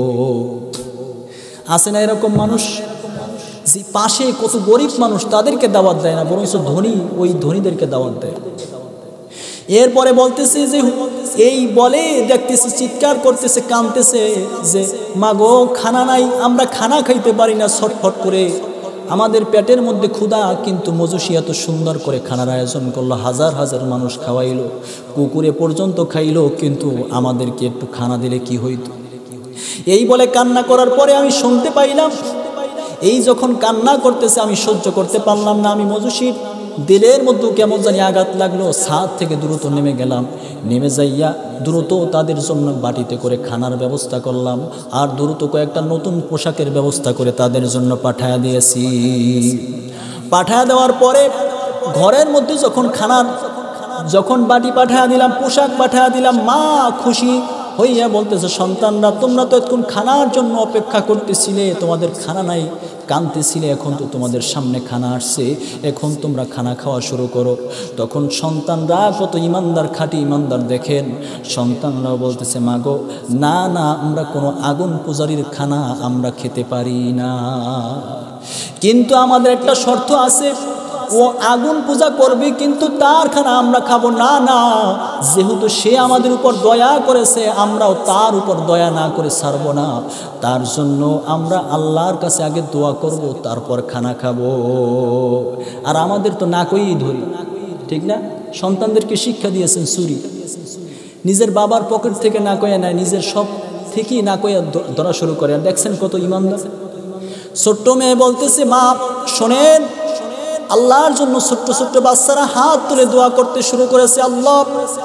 আছে না এরকম মানুষ, যে পাশে কত গরিব মানুষ তাদেরকে দাওয়াত দেয় না, বরঞ্চ ধনী ওই ধনীদেরকে দাওয়াত দেয়। এরপরে বলতেছে যে এই বলে দেখতেছি চিৎকার করতেছে, কাঁদতেছে যে মা গো, খানা নাই, আমরা খানা খাইতে পারি না, ছটফট করে আমাদের পেটের মধ্যে ক্ষুধা, কিন্তু মজুসি এত সুন্দর করে খানার আয়োজন করলো, হাজার হাজার মানুষ খাওয়াইলো, কুকুরে পর্যন্ত খাইলো, কিন্তু আমাদেরকে একটু খানা দিলে কি হইতো? এই বলে কান্না করার পরে আমি শুনতে পাইলাম, এই যখন কান্না করতেছে আমি সহ্য করতে পারলাম না, আমি মজুসির দিলের মধ্যে কেমন জানি আঘাত লাগলো, ছাদ থেকে দ্রুত নেমে গেলাম, নেমে যাইয়া দ্রুত তাদের জন্য বাটিতে করে খানার ব্যবস্থা করলাম, আর দ্রুত কয়েকটা নতুন পোশাকের ব্যবস্থা করে তাদের জন্য পাঠায়া দিয়েছি। পাঠায়া দেওয়ার পরে ঘরের মধ্যে যখন বাটি পাঠায়া দিলাম, পোশাক পাঠায়া দিলাম, মা খুশি হইয়া বলতেছে, সন্তানরা তোমরা তো এতক্ষণ খানার জন্য অপেক্ষা করতেছিলে, তোমাদের খানা নাই, কাঁদতেছিলে, এখন তো তোমাদের সামনে খানা আসছে, এখন তোমরা খানা খাওয়া শুরু করো। তখন সন্তানরা কত ইমানদার, খাঁটি ইমানদার দেখেন, সন্তানরাও বলতেছে, মাগো না না, আমরা কোনো আগুন পূজারীর খানা আমরা খেতে পারি না, কিন্তু আমাদের একটা শর্ত আছে, ও আগুন পূজা করবে কিন্তু তার খানা আমরা খাবো না। না, যেহেতু সে আমাদের উপর দয়া করেছে, আমরাও তার উপর দয়া না করে ছাড়বো না, তার জন্য আমরা আল্লাহর কাছে আগে দোয়া করব, তারপর খানা খাবো। আর আমাদের তো না কইই ধরি, ঠিক না? সন্তানদেরকে শিক্ষা দিয়েছেন চুরি, নিজের বাবার পকেট থেকে না কয়ে নেয়, নিজের সব থেকেই না কয়ে ধরা শুরু করে। আর দেখছেন কত ইমানদার। ছোট্ট মেয়ে বলতেছে, মা শোনেন, আল্লাহর জন্য ছোট্ট ছোট্ট বাচ্চারা হাত তুলে দোয়া করতে শুরু করেছে, আল্লাহ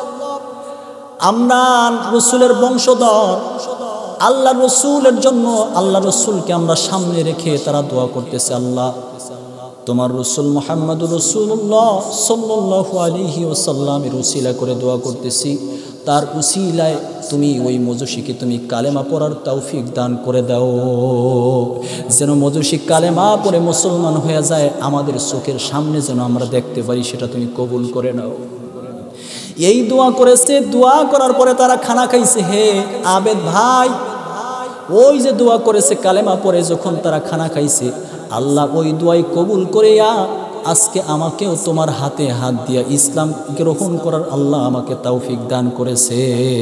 আমরা রসুলের বংশধর, আল্লাহ রসুলের জন্য, আল্লাহ রসুলকে আমরা সামনে রেখে তারা দোয়া করতেছে, আল্লাহ তোমার রসুল মুহাম্মদুর রাসূলুল্লাহ সাল্লাল্লাহু আলাইহি ওয়াসাল্লামের উসিলা করে দোয়া করতেছি, তার উসিলায় তুমি ওই মজুসিকে তুমি কালেমা পড়ার তৌফিক দান করে দাও, যেন মজুসি কালেমা পড়ে মুসলমান হয়ে যায়, আমাদের চোখের সামনে যেন আমরা দেখতে পারি, সেটা তুমি কবুল করে নাও। এই দোয়া করেছে। দোয়া করার পরে তারা খানা খাইছে। হে আবেদ ভাই, ওই যে দোয়া করেছে কালেমা পড়ে যখন তারা খানা খাইছে, আল্লাহ ওই দোয়াই কবুল করিয়া আজকে আমাকেও তোমার হাতে হাত দিয়া ইসলাম গ্রহণ করার আল্লাহ আমাকে তৌফিক দান করেছে,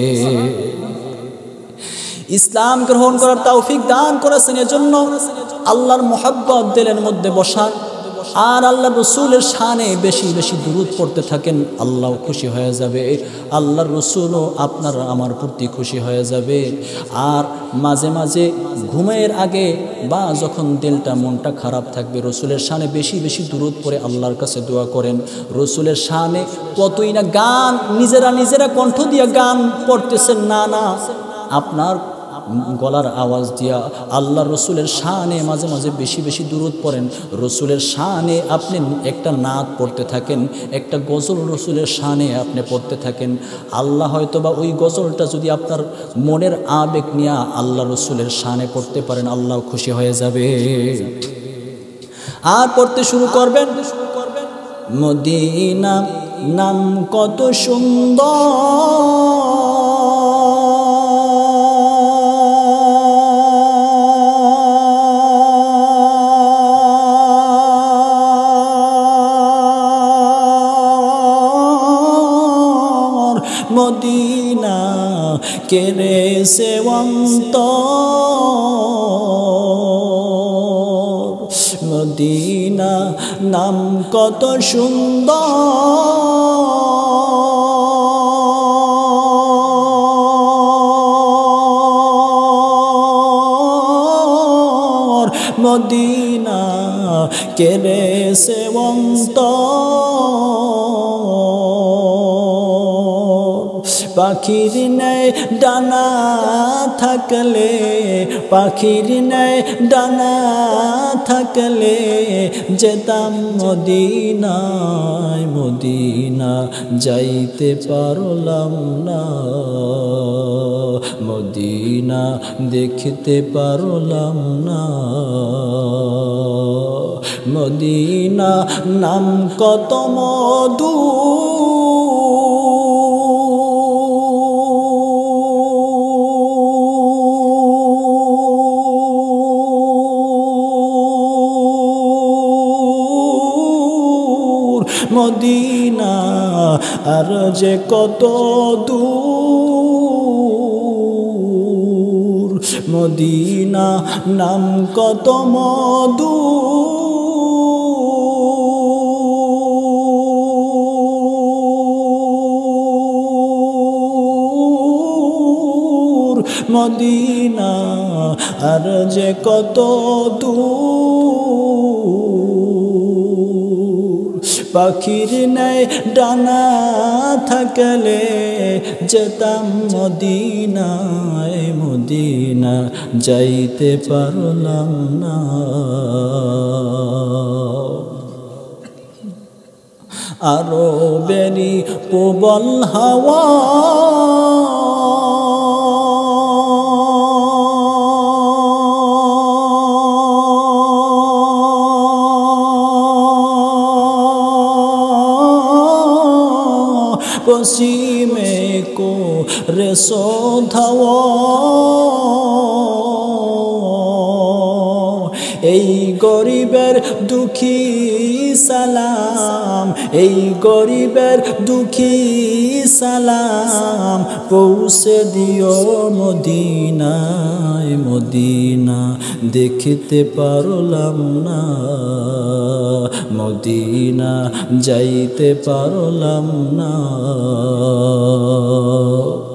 ইসলাম গ্রহণ করার তৌফিক দান করেছেন। এজন্য আল্লাহর মুহাব্বত দিলের মধ্যে বসান, আর আল্লাহ রসুলের শানে বেশি বেশি দুরূদ পড়তে থাকেন, আল্লাহ খুশি হয়ে যাবে, আল্লাহর রসুলও আপনার আমার প্রতি খুশি হয়ে যাবে। আর মাঝে মাঝে ঘুমের আগে বা যখন দিলটা মনটা খারাপ থাকবে, রসুলের শানে বেশি বেশি দুরূদ পড়ে আল্লাহর কাছে দোয়া করেন। রসুলের শানে কতই না গান, নিজেরা কণ্ঠ দিয়ে গান পড়তেছেন, না না, আপনার গলার আওয়াজ দিয়া আল্লাহ রসুলের শানে মাঝে মাঝে বেশি বেশি দুরূদ পড়েন। রসুলের শানে আপনি একটা নাত পড়তে থাকেন, একটা গজল রসুলের শানে আপনি পড়তে থাকেন। আল্লাহ হয়তো বা ওই গজলটা যদি আপনার মনের আবেগ নিয়ে আল্লাহ রসুলের শানে পড়তে পারেন, আল্লাহ খুশি হয়ে যাবে। আর পড়তে শুরু করবেন, মদিনা নাম কত সুন্দর, মদিনা কেড়েছে অন্তর, মদিনা নাম কত সুন্দর, মদিনা কেড়েছে অন্তর। পাখির নেয় ডানা থাকলে, পাখির নেয় ডানা থাকলে যেতাম মদিনায়, মদিনা যাইতে পারলাম না, মদিনা দেখতে পারলাম না, মদিনা নাম কত মধু, মদিনা আর যে কত দূর, মদিনা নাম কত মধু, মদিনা আর যে কত দূর। পাখির নেয় ডানা থাকলে যেতাম মদিনায়, মদিনা যাইতে পারলাম না। আরো বেরি প্রবল হাওয়া পশ্চিমে করে সধাওয়া এই গরিবের দুঃখী সালাম, এই গরিবের দুঃখী সালাম পৌঁছে দিও মদিনায়। মদিনা দেখতে পারলাম না, মদিনা যাইতে পারলাম না।